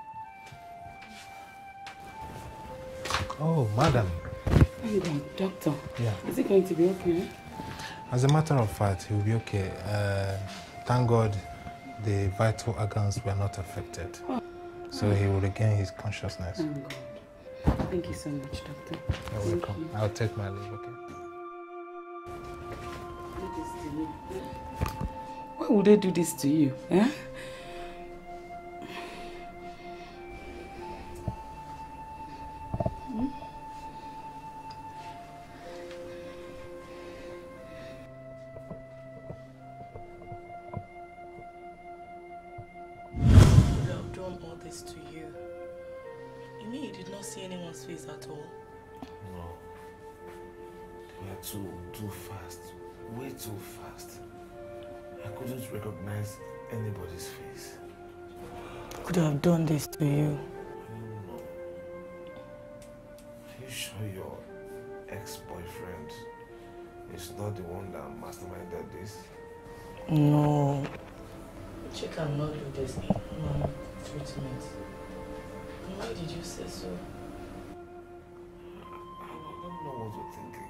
Oh, madam. How you doing, doctor? Yeah. Is it going to be okay? As a matter of fact, he will be okay. Thank God the vital organs were not affected. Oh. So he will regain his consciousness. Thank God. Thank you so much, doctor. You're welcome. I'll take my leave, okay? Why would they do this to you? Eh? To you. You mean you did not see anyone's face at all? No. You are too fast. Way too fast. I couldn't recognize anybody's face. Could have done this to you. No. Are you sure your ex-boyfriend is not the one that masterminded this? No. She cannot do this in treatment. And why did you say so? I don't know what to think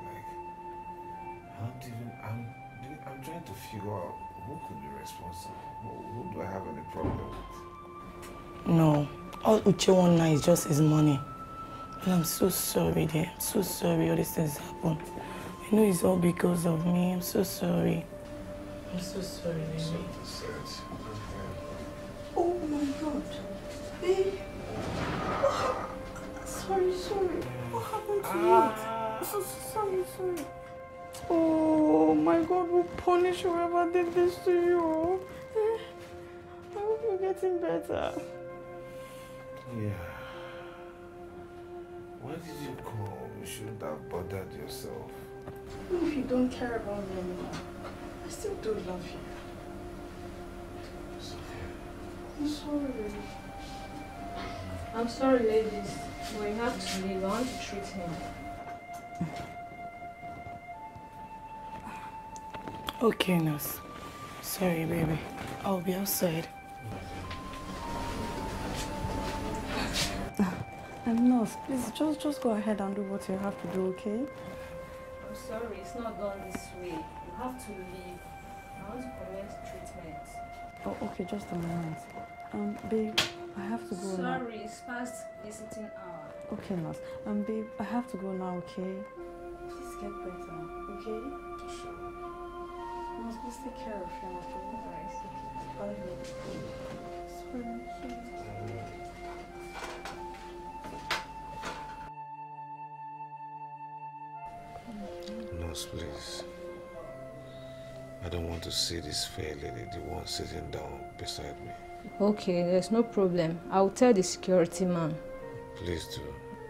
again. I'm trying to figure out who could be responsible. Who do I have any problem with? No. All Uche wants now is just his money. And I'm so sorry, dear. I'm so sorry all these things happen. I know it's all because of me. I'm so sorry. I'm so sorry, baby. Oh my God. Babe. Sorry. What happened to you? I'm so sorry. Oh my God, we'll punish whoever did this to you. I hope you're getting better. Yeah. Why did you call? You shouldn't have bothered yourself. Even if you don't care about me anymore, I still do love you. I'm sorry, baby. I'm sorry, ladies. But you have to leave. I want to treat him. Okay, nurse. Sorry, baby. I'll be outside. Nurse, please just go ahead and do what you have to do, okay? I'm sorry, it's not done this way. You have to leave. I want to commence treatment. Oh, okay, just a moment. Babe, I have to go now. Sorry, it's past visiting hour. Okay, nurse. Babe, I have to go now, okay? Please get better, okay? Sure. Nurse, please take care of him, okay? Alright, okay. Bye, babe. Sorry. Nurse, please. I don't want to see this fair lady, the one sitting down beside me. Okay, there's no problem. I'll tell the security man. Please do.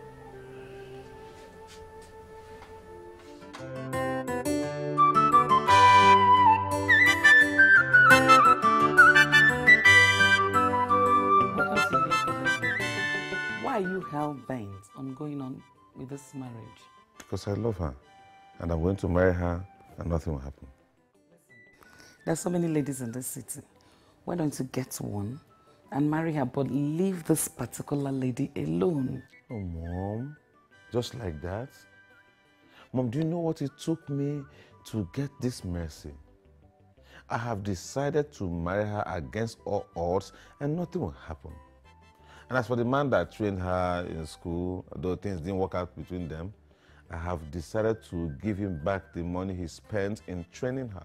Why are you hell-bent on going on with this marriage? Because I love her. And I'm going to marry her and nothing will happen. There's so many ladies in this city. Why don't you get one and marry her, but leave this particular lady alone? Oh, Mom. Just like that? Mom, do you know what it took me to get this mercy? I have decided to marry her against all odds and nothing will happen. And as for the man that trained her in school, though things didn't work out between them, I have decided to give him back the money he spent in training her.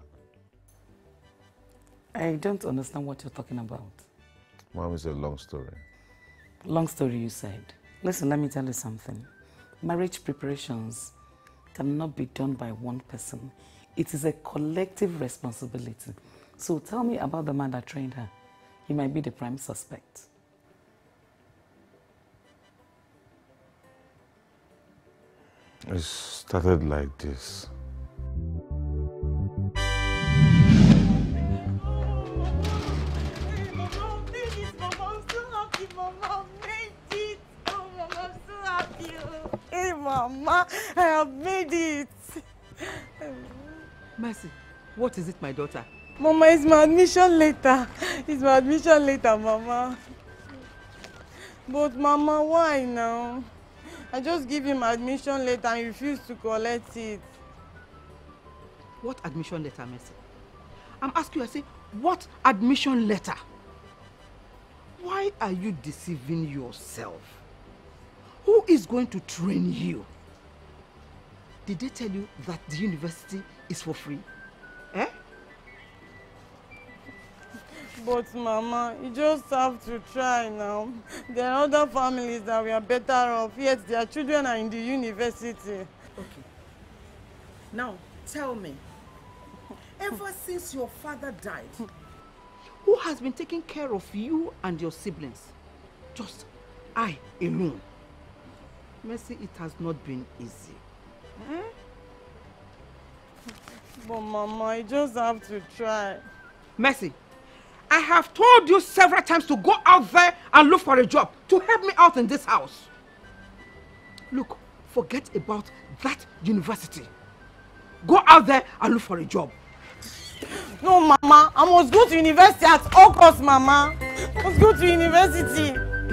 I don't understand what you're talking about. Mom, it's a long story. Long story, you said. Listen, let me tell you something. Marriage preparations cannot be done by one person. It is a collective responsibility. So tell me about the man that trained her. He might be the prime suspect. It started like this. Hey, Mama, I have made it. Mercy, what is it, my daughter? Mama, it's my admission letter. It's my admission letter, Mama. But Mama, why now? I just give him admission letter and he refused to collect it. What admission letter, Mercy? I'm asking you, I say, what admission letter? Why are you deceiving yourself? Who is going to train you? Did they tell you that the university is for free? Eh? But Mama, you just have to try now. There are other families that we are better off, yet their children are in the university. Okay. Now, tell me, ever since your father died, who has been taking care of you and your siblings? Just I alone. Mercy, it has not been easy. Eh? But Mama, you just have to try. Mercy, I have told you several times to go out there and look for a job to help me out in this house. Look, forget about that university. Go out there and look for a job. No, Mama, I must go to university at all costs, Mama. I must go to university.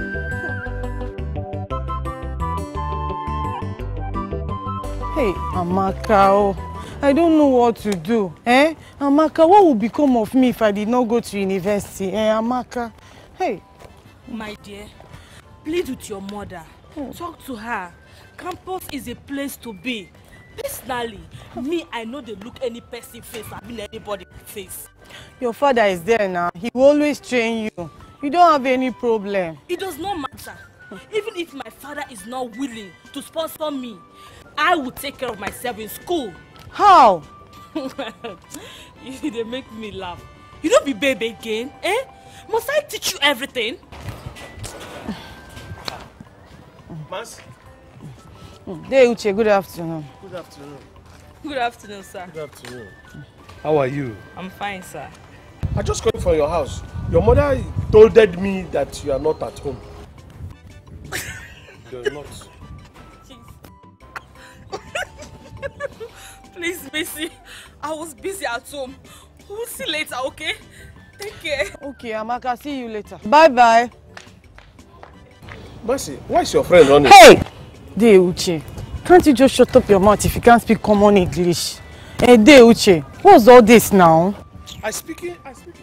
Hey, Amaka, I don't know what to do. Eh? Amaka, what would become of me if I did not go to university? Eh, Amaka? Hey. My dear, plead with your mother. Talk to her. Campus is a place to be. Personally, me, I know they look any person face, I mean anybody face. Your father is there now. He will always train you. You don't have any problem. It does not matter. Even if my father is not willing to sponsor me, I will take care of myself in school. How? They make me laugh. You don't be baby again, eh? Must I teach you everything? Mas? Hey, Uche, good afternoon. Good afternoon. Good afternoon, sir. Good afternoon. How are you? I'm fine, sir. I just came from your house. Your mother told me that you are not at home. You're not. Please, Missy. I was busy at home. We'll see later, okay? Take care. Okay, Amaka, see you later. Bye-bye. Mercy, why is your friend running? Hey! Dey Uche, can't you just shut up your mouth if you can't speak common English? Hey, Dey Uche, what's all this now? I speaking.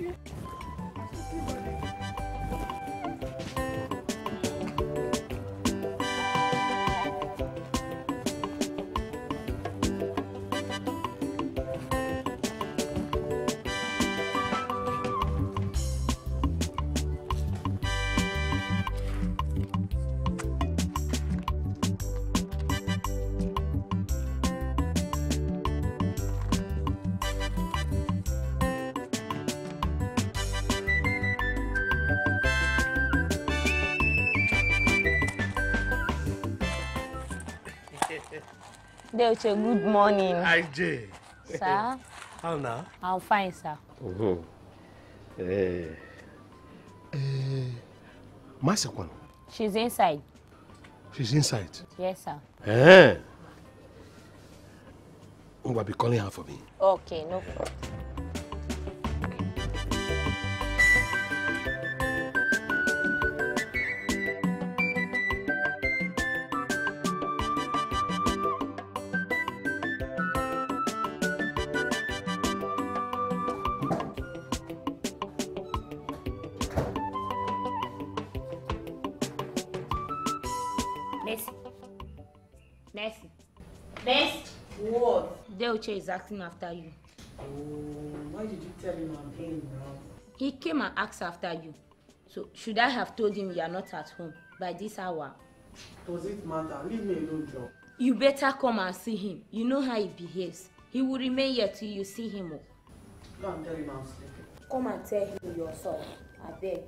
Deuche, good morning. Hi, Jay. Sir? How now? I'm fine, sir. Masekwan? She's inside. She's inside? Yes, sir. We'll be calling her for me. Okay, no problem. What? Deuche is asking after you. Oh, why did you tell him I'm in now? He came and asked after you. So, should I have told him you are not at home by this hour? Does it matter? Leave me alone, Joe. You better come and see him. You know how he behaves. He will remain here till you see him. Go and tell him I'm sleeping. Come and tell him yourself. I beg.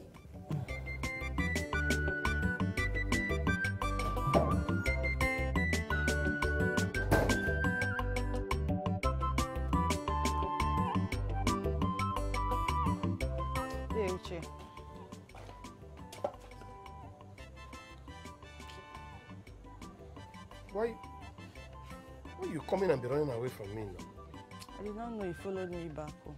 Why you coming and be running away from me now? I I did not know you followed me back home.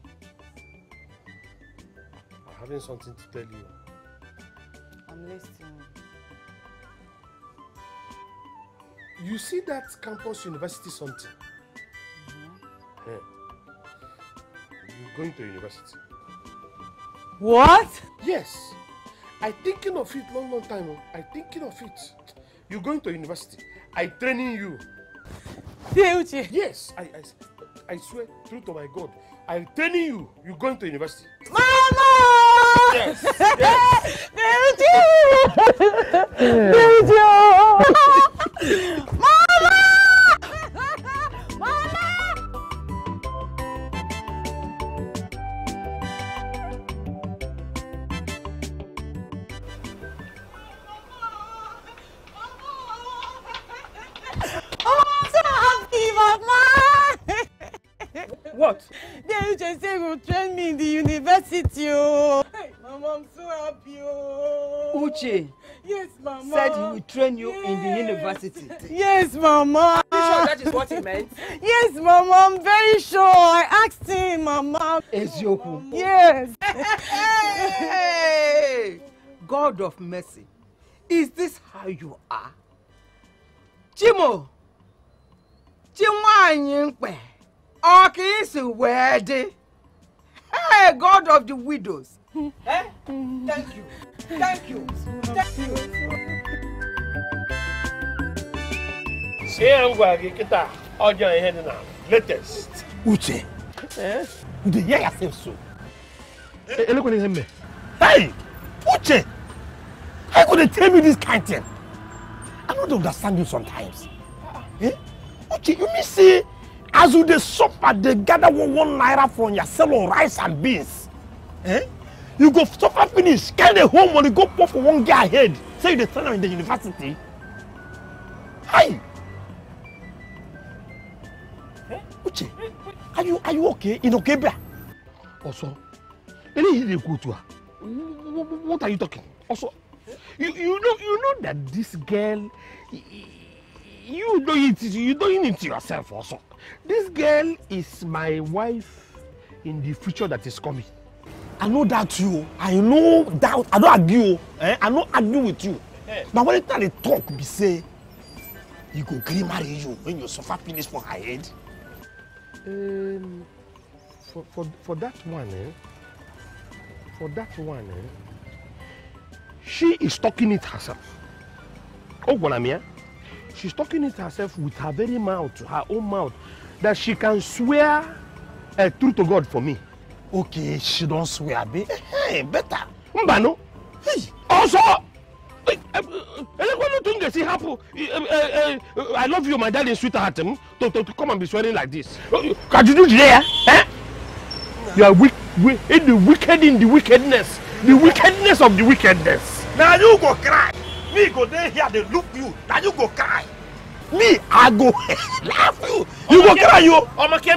I'm having something to tell you. I'm listening. You see that campus university something? Yeah. You're going to university. What? Yes. I thinking of it long time. I thinking of it. You're going to university. I training you. Yes. I swear, true to my God. I training you. You're going to university. Mama! Yes. Mama! What? They just say will train me in the university. Oh. Mama, I'm so happy. Oh. Uche. Yes, Mama. Said he will train you in the university. Yes, Mama. Are you sure that is what he meant? Yes, Mama. I'm very sure. I asked him, Mama. Ezioku. Yes. Hey, God of mercy. Is this how you are? Chimo. Chimwanyimpe. Okisi wedi. Hey, God of the widows. Eh? Thank you. Thank you. Thank you. See, I'm going to get all your head now. Latest. Uche. Eh? You dey hear yourself so. Look what they me. Hey! Uche! How could they tell me this kind of thing? I don't understand you sometimes. Eh? Uche, you mean say, as you dey suffer, they gather one naira from your sell on rice and beans. Eh? You go suffer finish, carry the home money, go pour for one guy head. Say you dey train in the university. Hi! Eh? Uche, are you okay? In okay, bear? Also, any they go to her. What are you talking? Also, you know that this girl, you doing it to yourself also. This girl is my wife in the future that is coming. I know that you. I know that. I don't argue. Eh? I don't argue with you. But when they talk, be say, you go gree marry you when you suffer finish for her head. For that one, she is talking it herself. Oh, what I mean? She's talking it herself with her very mouth, her own mouth, that she can swear a truth to God for me. Okay, she don't swear, be. Hey, better. Mbano. Hey. Also, I love you, my darling sweetheart. To come and be swearing like this. Can you do there? Eh? You are weak, in the wickedness. The wickedness of the wickedness. Now you go cry. Me go there here, they look you. Now you go cry. Me, I go laugh you. You go cry you.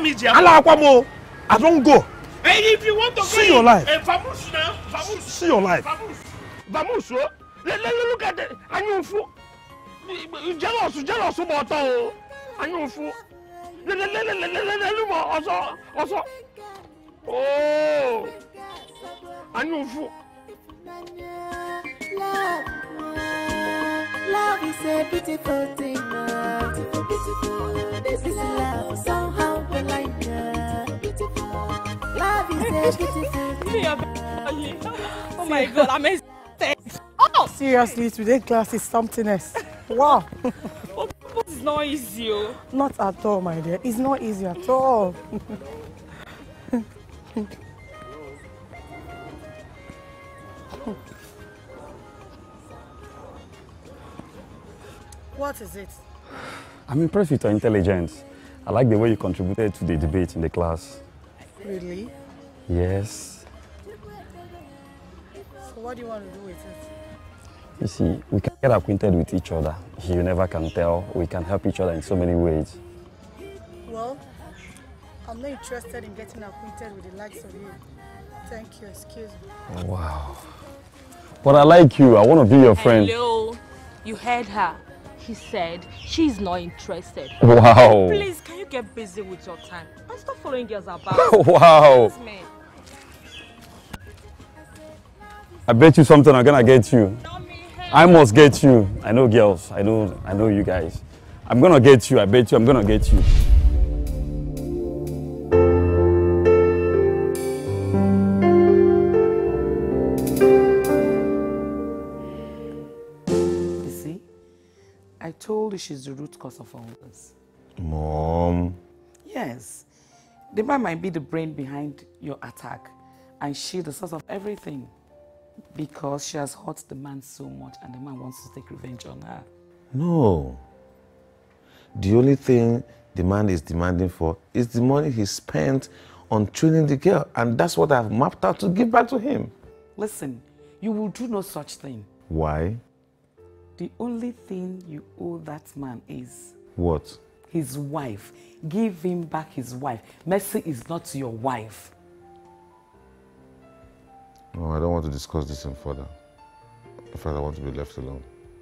I don't go. Hey, if you want to see your life. Vamos now. Vamos. See your life. Vamos. Look at that. Anyufu. Jealous about all. Anyufu. Also. Oh. Anyufu. Love is a beautiful thing. Beautiful. This is love. Somehow we like beautiful. Love is a beautiful thing. Oh my God, I'm excited. Oh, seriously, today's class is something else. Wow. It's not easy. Not at all, my dear. It's not easy at all. What is it? I'm impressed with your intelligence. I like the way you contributed to the debate in the class. Really? Yes. So what do you want to do with it? You see, we can get acquainted with each other. You never can tell. We can help each other in so many ways. Well, I'm not interested in getting acquainted with the likes of you. Thank you, excuse me. Wow. But I like you. I want to be your friend. Hello. You heard her. he said she's not interested. Wow. Please, can you get busy with your time and stop following girls about? Wow. I bet you something I'm gonna get you. I must get you. I know girls. I know you guys. I'm gonna get you. I bet you I'm gonna get you. You see, I told you she's the root cause of all this. Mom. Yes. The man might be the brain behind your attack, and she the source of everything. Because she has hurt the man so much and the man wants to take revenge on her. No. The only thing the man is demanding for is the money he spent on training the girl. And that's what I've mapped out to give back to him. Listen, you will do no such thing. Why? The only thing you owe that man is... What? His wife. Give him back his wife. Mercy is not your wife. No, I don't want to discuss this any further. In fact, I want to be left alone.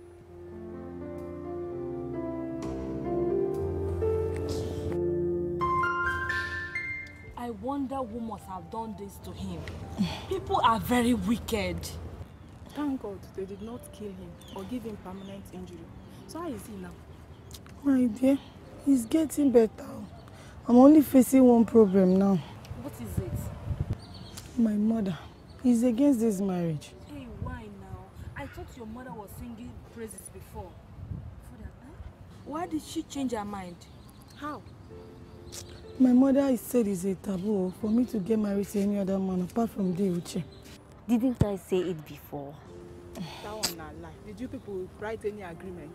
I wonder who must have done this to him. People are very wicked. Thank God they did not kill him or give him permanent injury. So how is he now? My dear, he's getting better. I'm only facing one problem now. What is it? My mother. He's against this marriage. Hey, why now? I thought your mother was singing praises before. Why did she change her mind? How? My mother said it's a taboo for me to get married to any other man apart from Uche. Didn't I say it before? That one not lie. Did you people write any agreement?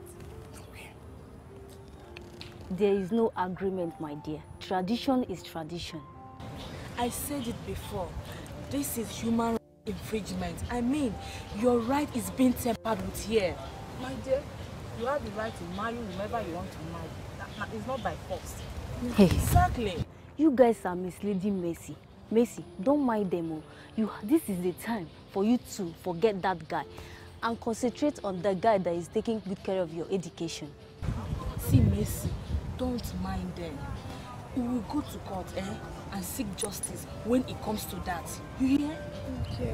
There is no agreement, my dear. Tradition is tradition. I said it before. This is human rights infringement. I mean, your right is being tempered with here. My dear, you have the right to marry whomever you want to marry. It's not by force. Hey. Exactly. You guys are misleading Mercy. Mercy, don't mind them. This is the time for you to forget that guy and concentrate on the guy that is taking good care of your education. See, Mercy, don't mind them. We will go to court and seek justice when it comes to that. You hear? Okay.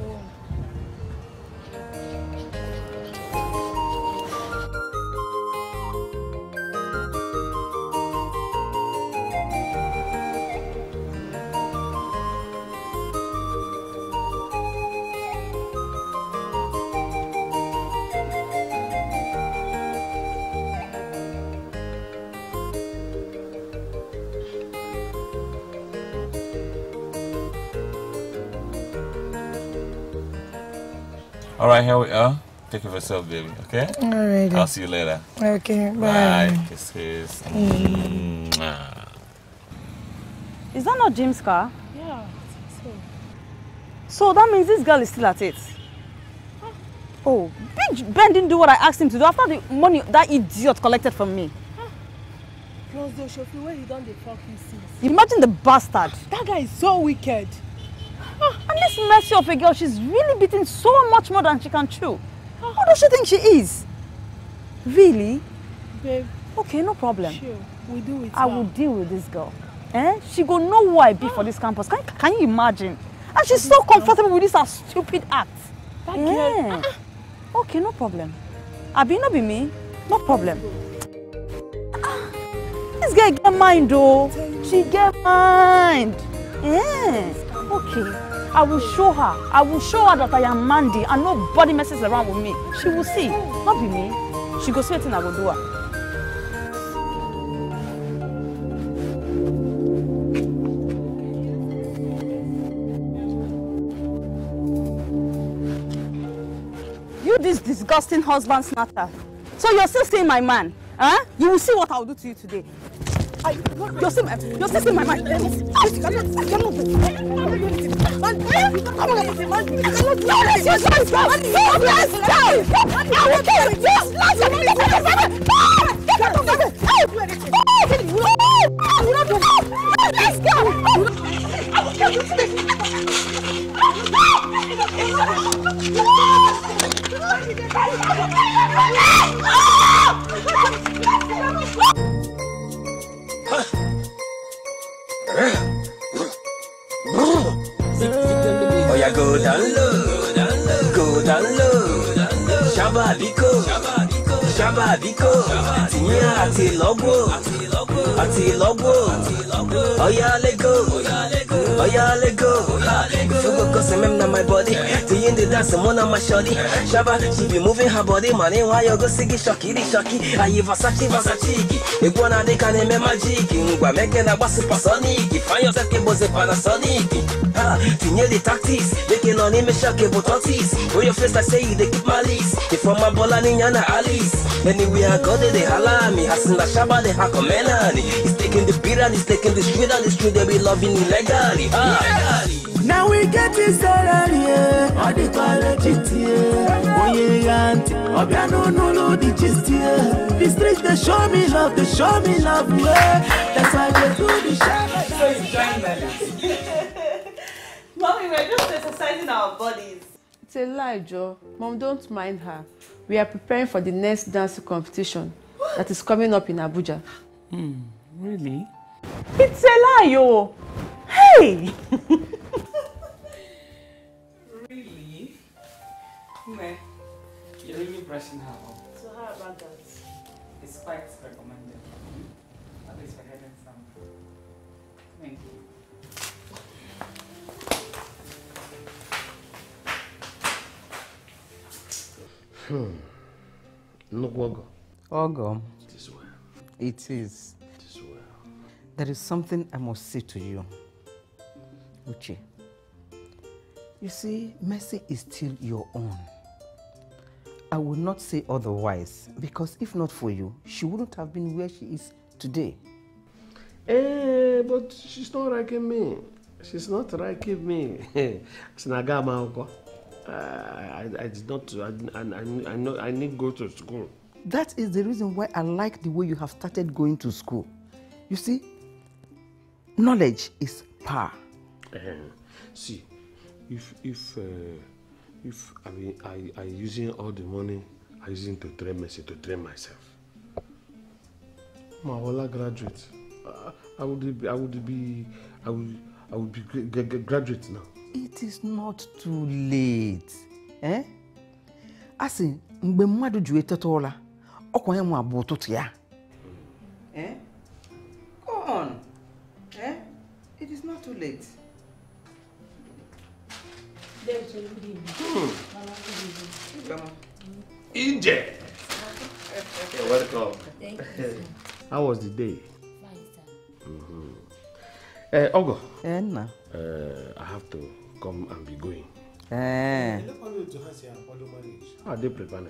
All right, here we are. Take care of yourself, baby, okay? All right. I'll see you later. Okay, bye. Bye. Kisses. Is that not Jim's car? Yeah, So that means this girl is still at it. Oh, Big Ben didn't do what I asked him to do after the money that idiot collected from me. Plus the chauffeur where he done the fucking since. Imagine the bastard. That guy is so wicked. And this mercy of a girl, she's really beating so much more than she can chew. Who does she think she is? Really? Babe. Okay, no problem. Sure, we do it. I will deal with this girl. She go know who I be for this campus. Can you imagine? And she's so comfortable with this her stupid act. That girl. Okay, no problem. Abi no be me. No problem. This girl get mind though. She get mind. Okay. I will show her. I will show her that I am Mandy and nobody messes around with me. She will see. Not be me. She go see it and I will do her. You this disgusting husband snatcher. So you're still seeing my man? Huh? You will see what I'll do to you today. You're still seeing my man. Let's go. Oh yeah, go down low, go down low. Shabba Biko, Shabba Biko. Tinya ati logo, oh yeah, let go, oh yeah, let go. Fugo cause na my body. The in the dance, someone on my shorty. Shabba, she be moving her body, money. Why you go sigi shocky? Aye Versace. Iguana de caneme magic. Ngwa meke na basi pasonic. Find yourself ke boze Panasonic. Tinye the tactics, making on him a shock about torties. Where your face I say they keep my lease. If from my bola ninyana Alice. Anyway I got it, they holla me. Hassan the Shabba, they hack a menani. He's taking the beat and he's taking the street and the street they be loving illegally. Now we get this salary, all the quality, oh yeah, auntie, Obiano no the gist here. The streets they show me love, yeah. That's why they do the Shabba. Mommy, we're just exercising our bodies. It's a lie, Joe. Mom, don't mind her. We are preparing for the next dance competition that is coming up in Abuja. Really? It's a lie, yo. Hey! Really? Meh, you're really brushing her off. So how about that? It's quite recommended. At least for having some. Thank you. Ogo. It is. There is something I must say to you. Uche. You see, Mercy is still your own. I will not say otherwise, because if not for you, she wouldn't have been where she is today. But she's not liking me. She's not liking me. I did not. I know. I need to go to school. That is the reason why I like the way you have started going to school. You see, knowledge is power. See, if I mean I using all the money I using to train Mercy to train myself. Mahola graduate. I would be graduate now. It is not too late. Asi mgbe mmadụ ju etetola ọkwa ya nwa bụ ụtụtụ ya. Go on. It is not too late. Inje. You're welcome. Thank you. How was the day? Ogo. Enna. I have to come and be going. How are they preparing?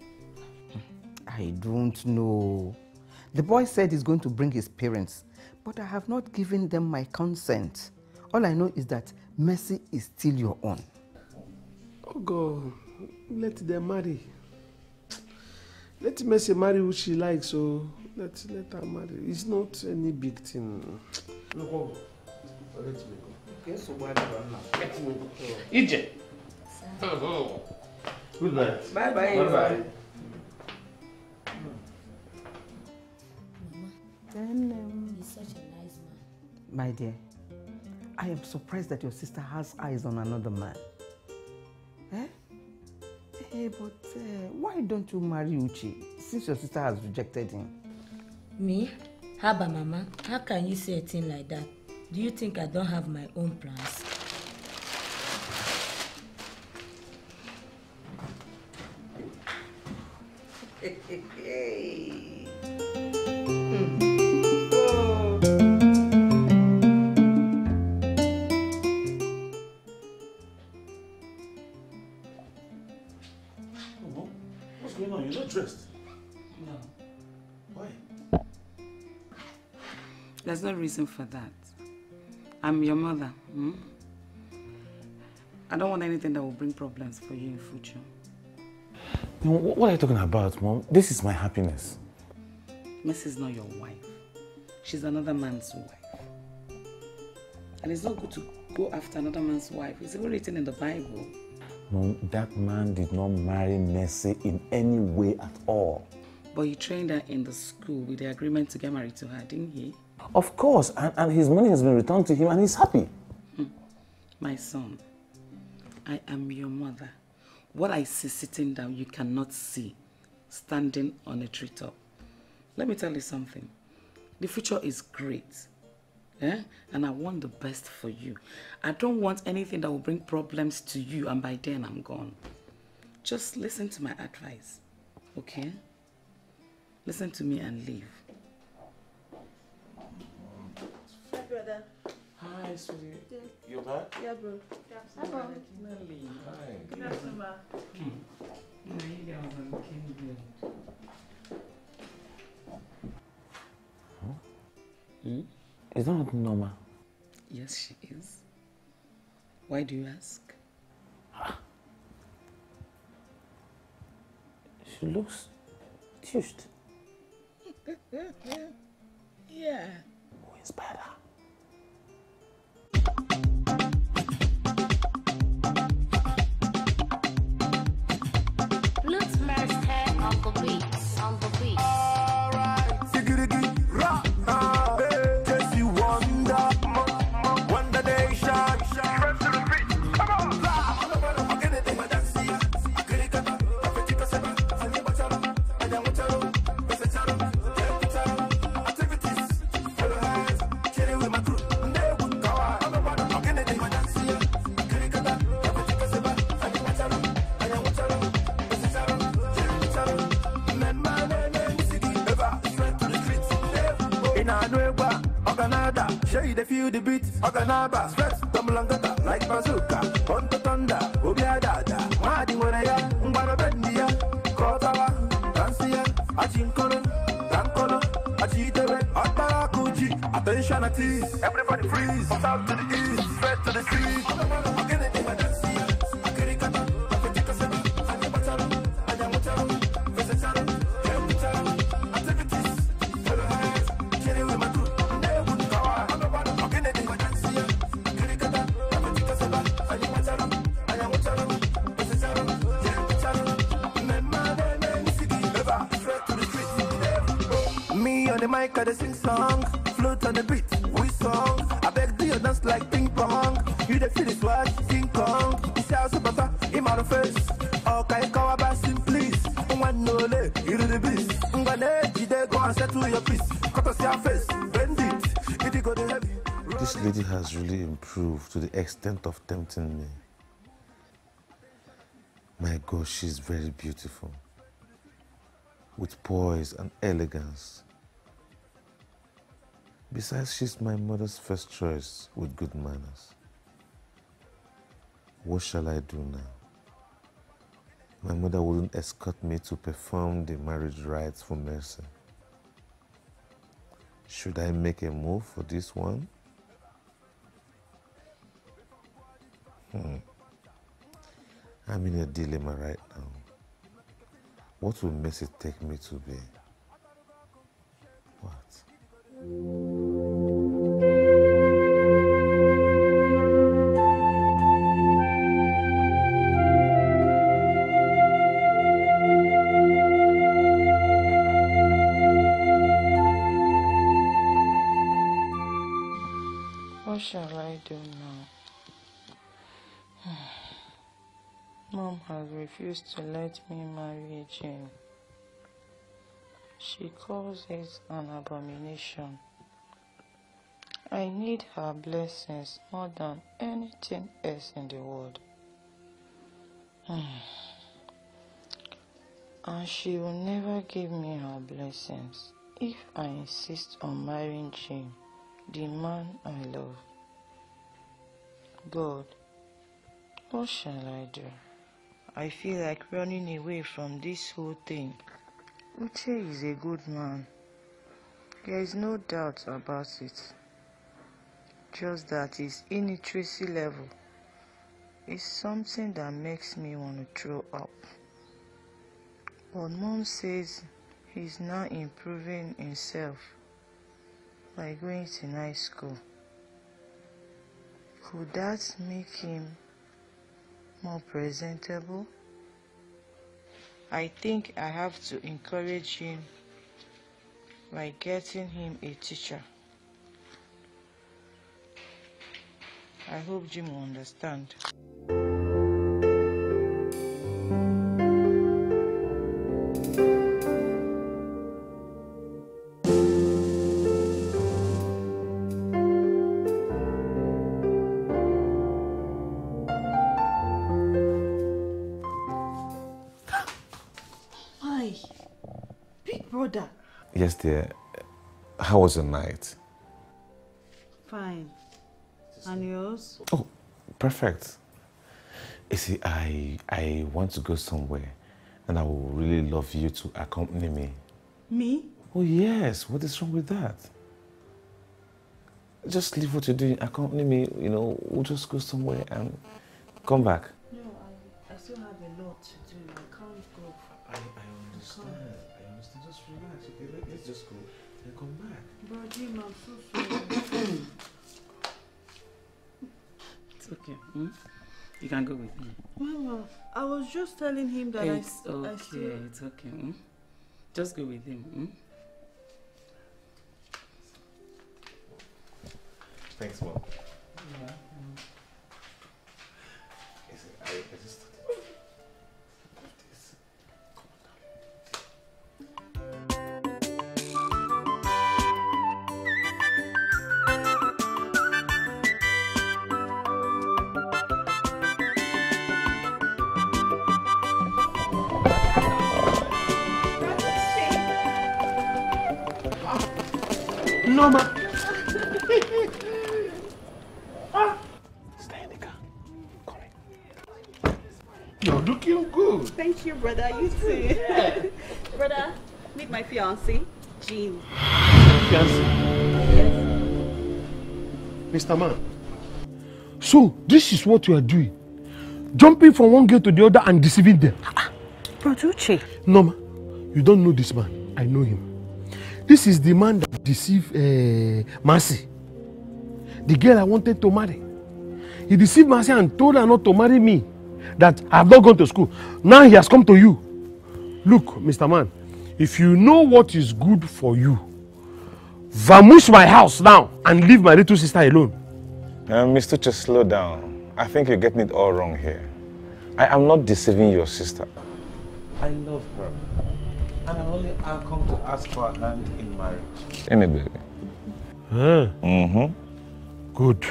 I don't know. The boy said he's going to bring his parents, but I have not given them my consent. All I know is that Mercy is still your own. Ogo, let them marry. Let Mercy marry who she likes, so let her marry. It's not any big thing. No, let me go. Okay, so why do I let me go? Ije. Good night. Bye bye. Bye bye. He's such a nice man. My dear, I am surprised that your sister has eyes on another man. But why don't you marry Uche since your sister has rejected him? Me? Haba Mama, how can you say a thing like that? Do you think I don't have my own plans? What's going on? You're not dressed. No. Why? There's no reason for that. I'm your mother. I don't want anything that will bring problems for you in future. What are you talking about, Mom? This is my happiness. Mercy is not your wife. She's another man's wife. And it's not good to go after another man's wife. It's even written in the Bible. Mom, that man did not marry Mercy in any way at all. But he trained her in the school with the agreement to get married to her, didn't he? Of course, and his money has been returned to him and he's happy. My son, I am your mother. What I see sitting down, you cannot see standing on a treetop. Let me tell you something. The future is great. And I want the best for you. I don't want anything that will bring problems to you, and by then I'm gone. Just listen to my advice, okay? Listen to me and leave. Hi, brother. Hi, sweetie. Yeah. You back? Yeah, bro. Hi. Good afternoon, ma. Is that not normal? Yes, she is. Why do you ask? She looks tushed. Yeah. Who is better? Feel the beat, Oganaba, stress, Tamulangata, like bazooka, Ponto Tonda, Obiadada, Madi Wanaya, Mbarabendia, Kotawa, Tansia, Achinkolo, Tankolo, Achitebe, Atarakuji, attention at ease, everybody freeze, south to the east, straight to the street. I sing song, float on the beat, we song. I beg do you dance like ping pong. You the feel this swag, King Kong. This house of papa, in my face. Okay, call about please. One no le, you do the beast. Ngane, go and settle your piece. Cut us your face, bend it. It go the heavy. This lady has really improved to the extent of tempting me. My God, she's very beautiful. With poise and elegance. Besides, she's my mother's first choice with good manners. What shall I do now? My mother wouldn't escort me to perform the marriage rites for Mercy. Should I make a move for this one? I'm in a dilemma right now. What will Mercy take me to be? What? What shall I do now? Mom has refused to let me marry Jane. She calls it an abomination. I need her blessings more than anything else in the world. And she will never give me her blessings if I insist on marrying Jane, the man I love. God, what shall I do? I feel like running away from this whole thing. Uche is a good man. There is no doubt about it. Just that his illiteracy level is something that makes me want to throw up. But Mom says he's now improving himself by going to night school. Could that make him more presentable? I think I have to encourage him by getting him a teacher. I hope Jim will understand. Why? Big brother. Yes, dear. How was your night? Fine. And yours? Oh, perfect. You see, I want to go somewhere, and I would really love you to accompany me. Me? Oh yes, what is wrong with that? Just leave what you're doing, accompany me, we'll just go somewhere and come back. No, I still have a lot to do. I can't go. I understand. I understand. Just relax, okay? Let's just go and come back. But Jim, I'm so sorry. It's okay. Hmm? You can go with me. Mama, I was just telling him that It's I okay. still... It's okay. Hmm? Just go with him. Hmm? Thanks, Mom. Yeah. I just... Norma. Stay in the car. You're looking good. Thank you, brother. You too. Yeah. Brother, meet my fiancé, Jean. Fiancé. Mr. Man. So, this is what you are doing. Jumping from one gate to the other and deceiving them. Produce. Norma, you don't know this man. I know him. This is the man that deceived Mercy, the girl I wanted to marry. He deceived Mercy and told her not to marry me, that I have not gone to school. Now he has come to you. Look, Mr. Man, if you know what is good for you, vamoose my house now and leave my little sister alone. Mr. Uche, slow down. I think you're getting it all wrong here. I am not deceiving your sister. I love her. And I've come to ask for her hand in marriage. Any baby. Good.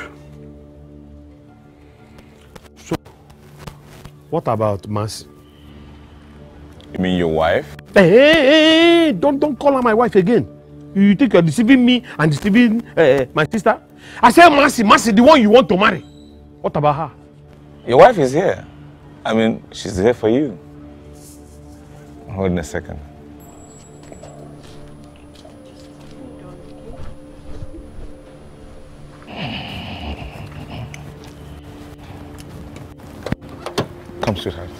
So, what about Mercy? You mean your wife? Hey, don't call her my wife again. You think you're deceiving me and deceiving my sister? I said Mercy, the one you want to marry. What about her? Your wife is here. I mean, she's here for you. Hold on a second. Come, sweetheart.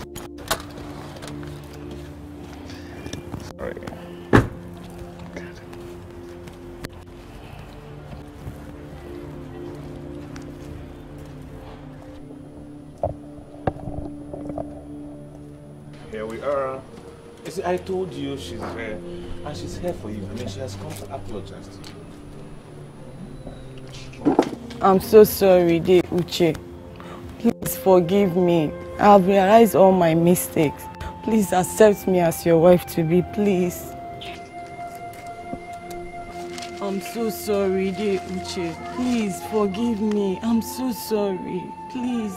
Sorry. Here we are. You see, I told you she's here, and she's here for you. I mean, she has come to apologize to you. I'm so sorry, Uche. Please forgive me. I've realized all my mistakes. Please accept me as your wife-to-be, please. I'm so sorry, Uche. Please forgive me. I'm so sorry. Please.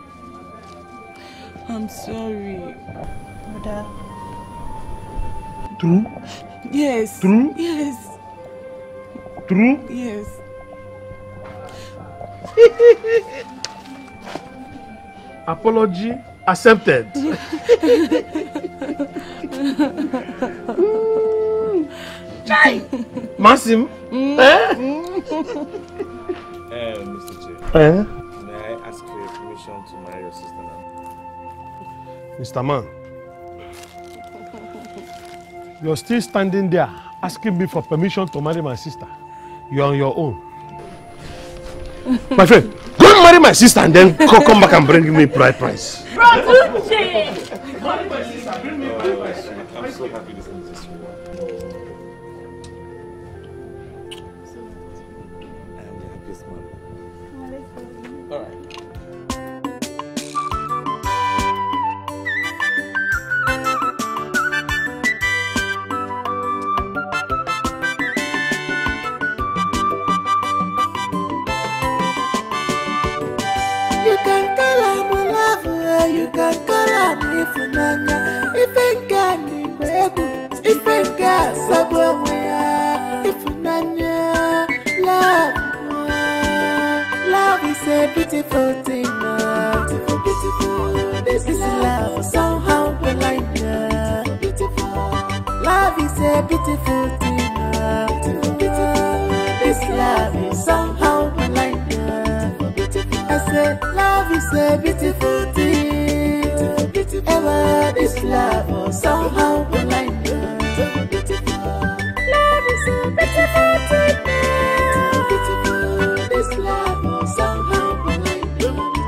I'm sorry. Brother. True? Yes. True? Yes. True? Yes. Apology accepted. Massim? Mr. J. May I ask for your permission to marry your sister now? Mr. Man, you're still standing there asking me for permission to marry my sister. You're on your own. My friend, go and marry my sister and then come back and bring me bride price. I'm so happy this is just one. I am the happiest man. All right. you can call on ifunanya. Ifenga ni bebu, ifenga sabwaya. Ifunanya, love is a beautiful thing. Beautiful, beautiful. This love somehow blind. Beautiful. Love is a beautiful thing. Beautiful, beautiful. This love is somehow blind. I said, love is a beautiful thing. Ever this love was somehow blind. Love is a beautiful thing. This love was somehow blind.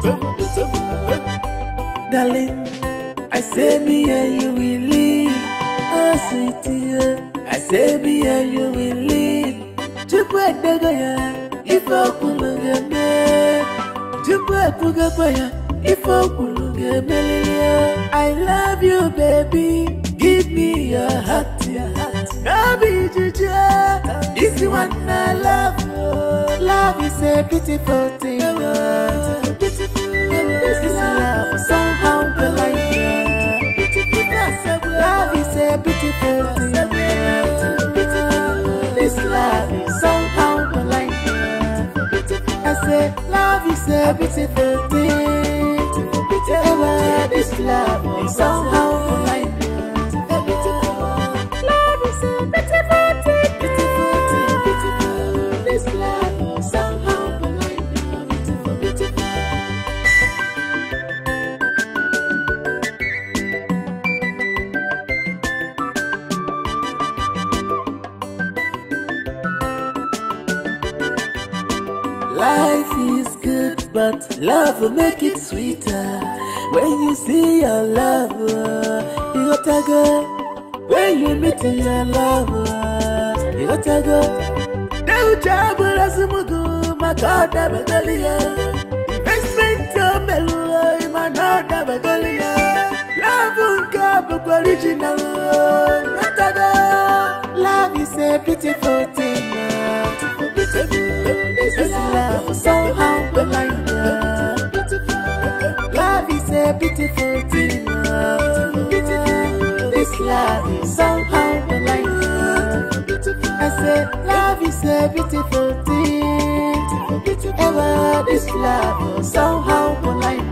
Darling, I say me and you will live. Oh, sweetie, I say me and you will live. Chukwadagaya, if I could look at me. I love you, baby. Give me your heart, your heart. Baby, this is what I love. Love is a beautiful thing. This is love, somehow blind. Love is a beautiful thing. This love is somehow blind. I say, love is a beautiful thing. Ever this love is somehow blind. Love is a beautiful thing. Beautiful thing, beautiful. This love is somehow blind. Beautiful, beautiful. Life is good, but love will make it sweeter. When you see your lover, you gotta go. When you meet your lover, you gotta go. No job as a mugu, my God, never go. Investment to Melua, my God, never go. Love will come original. Love is a beautiful thing. This love somehow blind. Love is a beautiful thing. This love is somehow blind. I say love is a beautiful thing. Ever this love somehow blind.